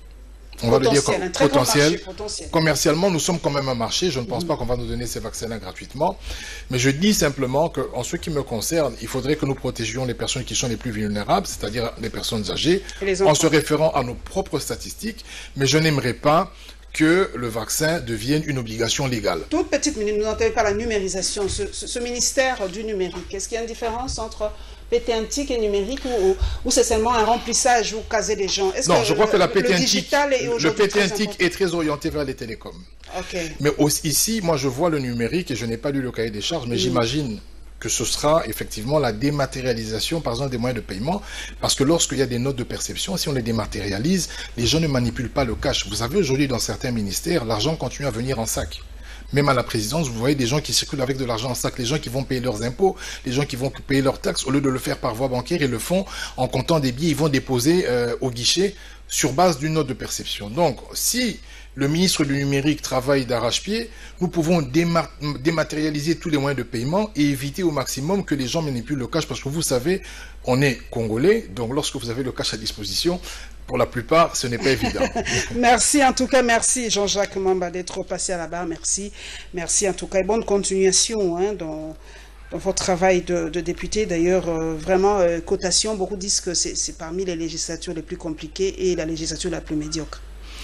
On va le dire comme potentiel. Marché, potentiel. Commercialement, nous sommes quand même un marché. Je ne pense mmh. pas qu'on va nous donner ces vaccins-là gratuitement. Mais je dis simplement qu'en ce qui me concerne, il faudrait que nous protégions les personnes qui sont les plus vulnérables, c'est-à-dire les personnes âgées, en se référant à nos propres statistiques. Mais je n'aimerais pas que le vaccin devienne une obligation légale. Toute petite minute, nous n'entendez pas la numérisation. Ce, ce, ce ministère du numérique, est-ce qu'il y a une différence entre P T antique et numérique ou, ou, ou c'est seulement un remplissage ou caser les gens? Non, je que crois le, que la P T le antique, digital est le P T antique est très orienté vers les télécoms. Okay. Mais aussi, ici, moi je vois le numérique et je n'ai pas lu le cahier des charges, mais mmh. j'imagine que ce sera effectivement la dématérialisation, par exemple, des moyens de paiement, parce que lorsqu'il y a des notes de perception, si on les dématérialise, les gens ne manipulent pas le cash. Vous savez, aujourd'hui, dans certains ministères, l'argent continue à venir en sac. Même à la présidence, vous voyez des gens qui circulent avec de l'argent en sac, les gens qui vont payer leurs impôts, les gens qui vont payer leurs taxes, au lieu de le faire par voie bancaire, ils le font en comptant des billets, ils vont déposer euh, au guichet sur base d'une note de perception. Donc, si le ministre du numérique travaille d'arrache-pied, nous pouvons déma dématérialiser tous les moyens de paiement et éviter au maximum que les gens manipulent le cash, parce que vous savez, on est congolais, donc lorsque vous avez le cash à disposition, pour la plupart, ce n'est pas évident. Merci, en tout cas, merci Jean-Jacques Mamba d'être passé à la barre, merci. Merci en tout cas, et bonne continuation hein, dans, dans votre travail de, de député. D'ailleurs, euh, vraiment, euh, cotation, beaucoup disent que c'est parmi les législatures les plus compliquées et la législature la plus médiocre.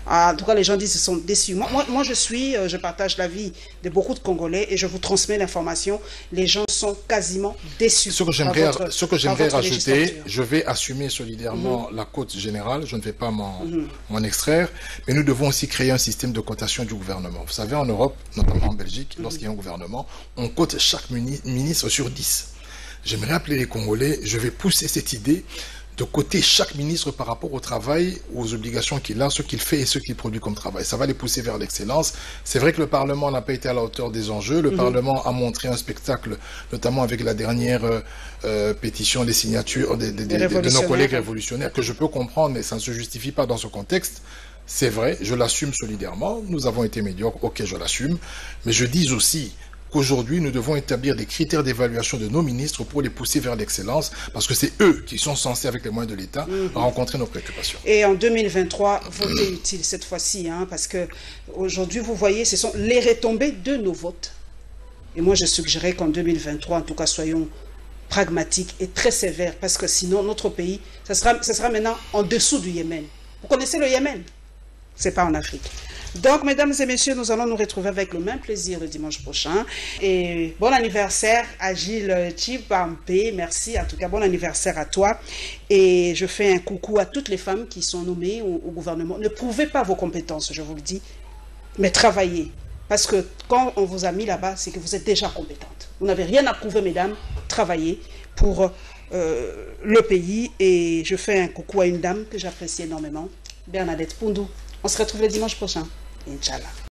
En tout cas, les gens disent qu'ils sont déçus. Moi, moi, moi je suis, euh, je partage l'avis de beaucoup de Congolais et je vous transmets l'information. Les gens sont quasiment déçus. Ce que j'aimerais ce que j'aimerais rajouter, je vais assumer solidairement mm-hmm. la cote générale, je ne vais pas m'en mm-hmm. extraire, mais nous devons aussi créer un système de cotation du gouvernement. Vous savez, en Europe, notamment en Belgique, mm-hmm. lorsqu'il y a un gouvernement, on cote chaque ministre sur dix. J'aimerais appeler les Congolais, je vais pousser cette idée de coter chaque ministre par rapport au travail, aux obligations qu'il a, ce qu'il fait et ce qu'il produit comme travail. Ça va les pousser vers l'excellence. C'est vrai que le Parlement n'a pas été à la hauteur des enjeux. Le mmh. Parlement a montré un spectacle, notamment avec la dernière euh, pétition des signatures des, des, des, de nos collègues révolutionnaires, que je peux comprendre, mais ça ne se justifie pas dans ce contexte. C'est vrai, je l'assume solidairement. Nous avons été médiocres, ok, je l'assume. Mais je dis aussi qu'aujourd'hui, nous devons établir des critères d'évaluation de nos ministres pour les pousser vers l'excellence, parce que c'est eux qui sont censés, avec les moyens de l'État, mmh. rencontrer nos préoccupations. Et en deux mille vingt-trois, voter utile cette fois-ci, hein, parce que aujourd'hui, vous voyez, ce sont les retombées de nos votes. Et moi, je suggérais qu'en deux mille vingt-trois, en tout cas, soyons pragmatiques et très sévères, parce que sinon, notre pays, ça sera, ça sera maintenant en dessous du Yémen. Vous connaissez le Yémen? C'est pas en Afrique. Donc, mesdames et messieurs, nous allons nous retrouver avec le même plaisir le dimanche prochain. Et bon anniversaire à Gilles Chibampé. Merci, en tout cas, bon anniversaire à toi. Et je fais un coucou à toutes les femmes qui sont nommées au, au gouvernement. Ne prouvez pas vos compétences, je vous le dis, mais travaillez. Parce que quand on vous a mis là-bas, c'est que vous êtes déjà compétente. Vous n'avez rien à prouver, mesdames. Travaillez pour euh, le pays. Et je fais un coucou à une dame que j'apprécie énormément, Bernadette Poundou. On se retrouve le dimanche prochain. Inch'Allah.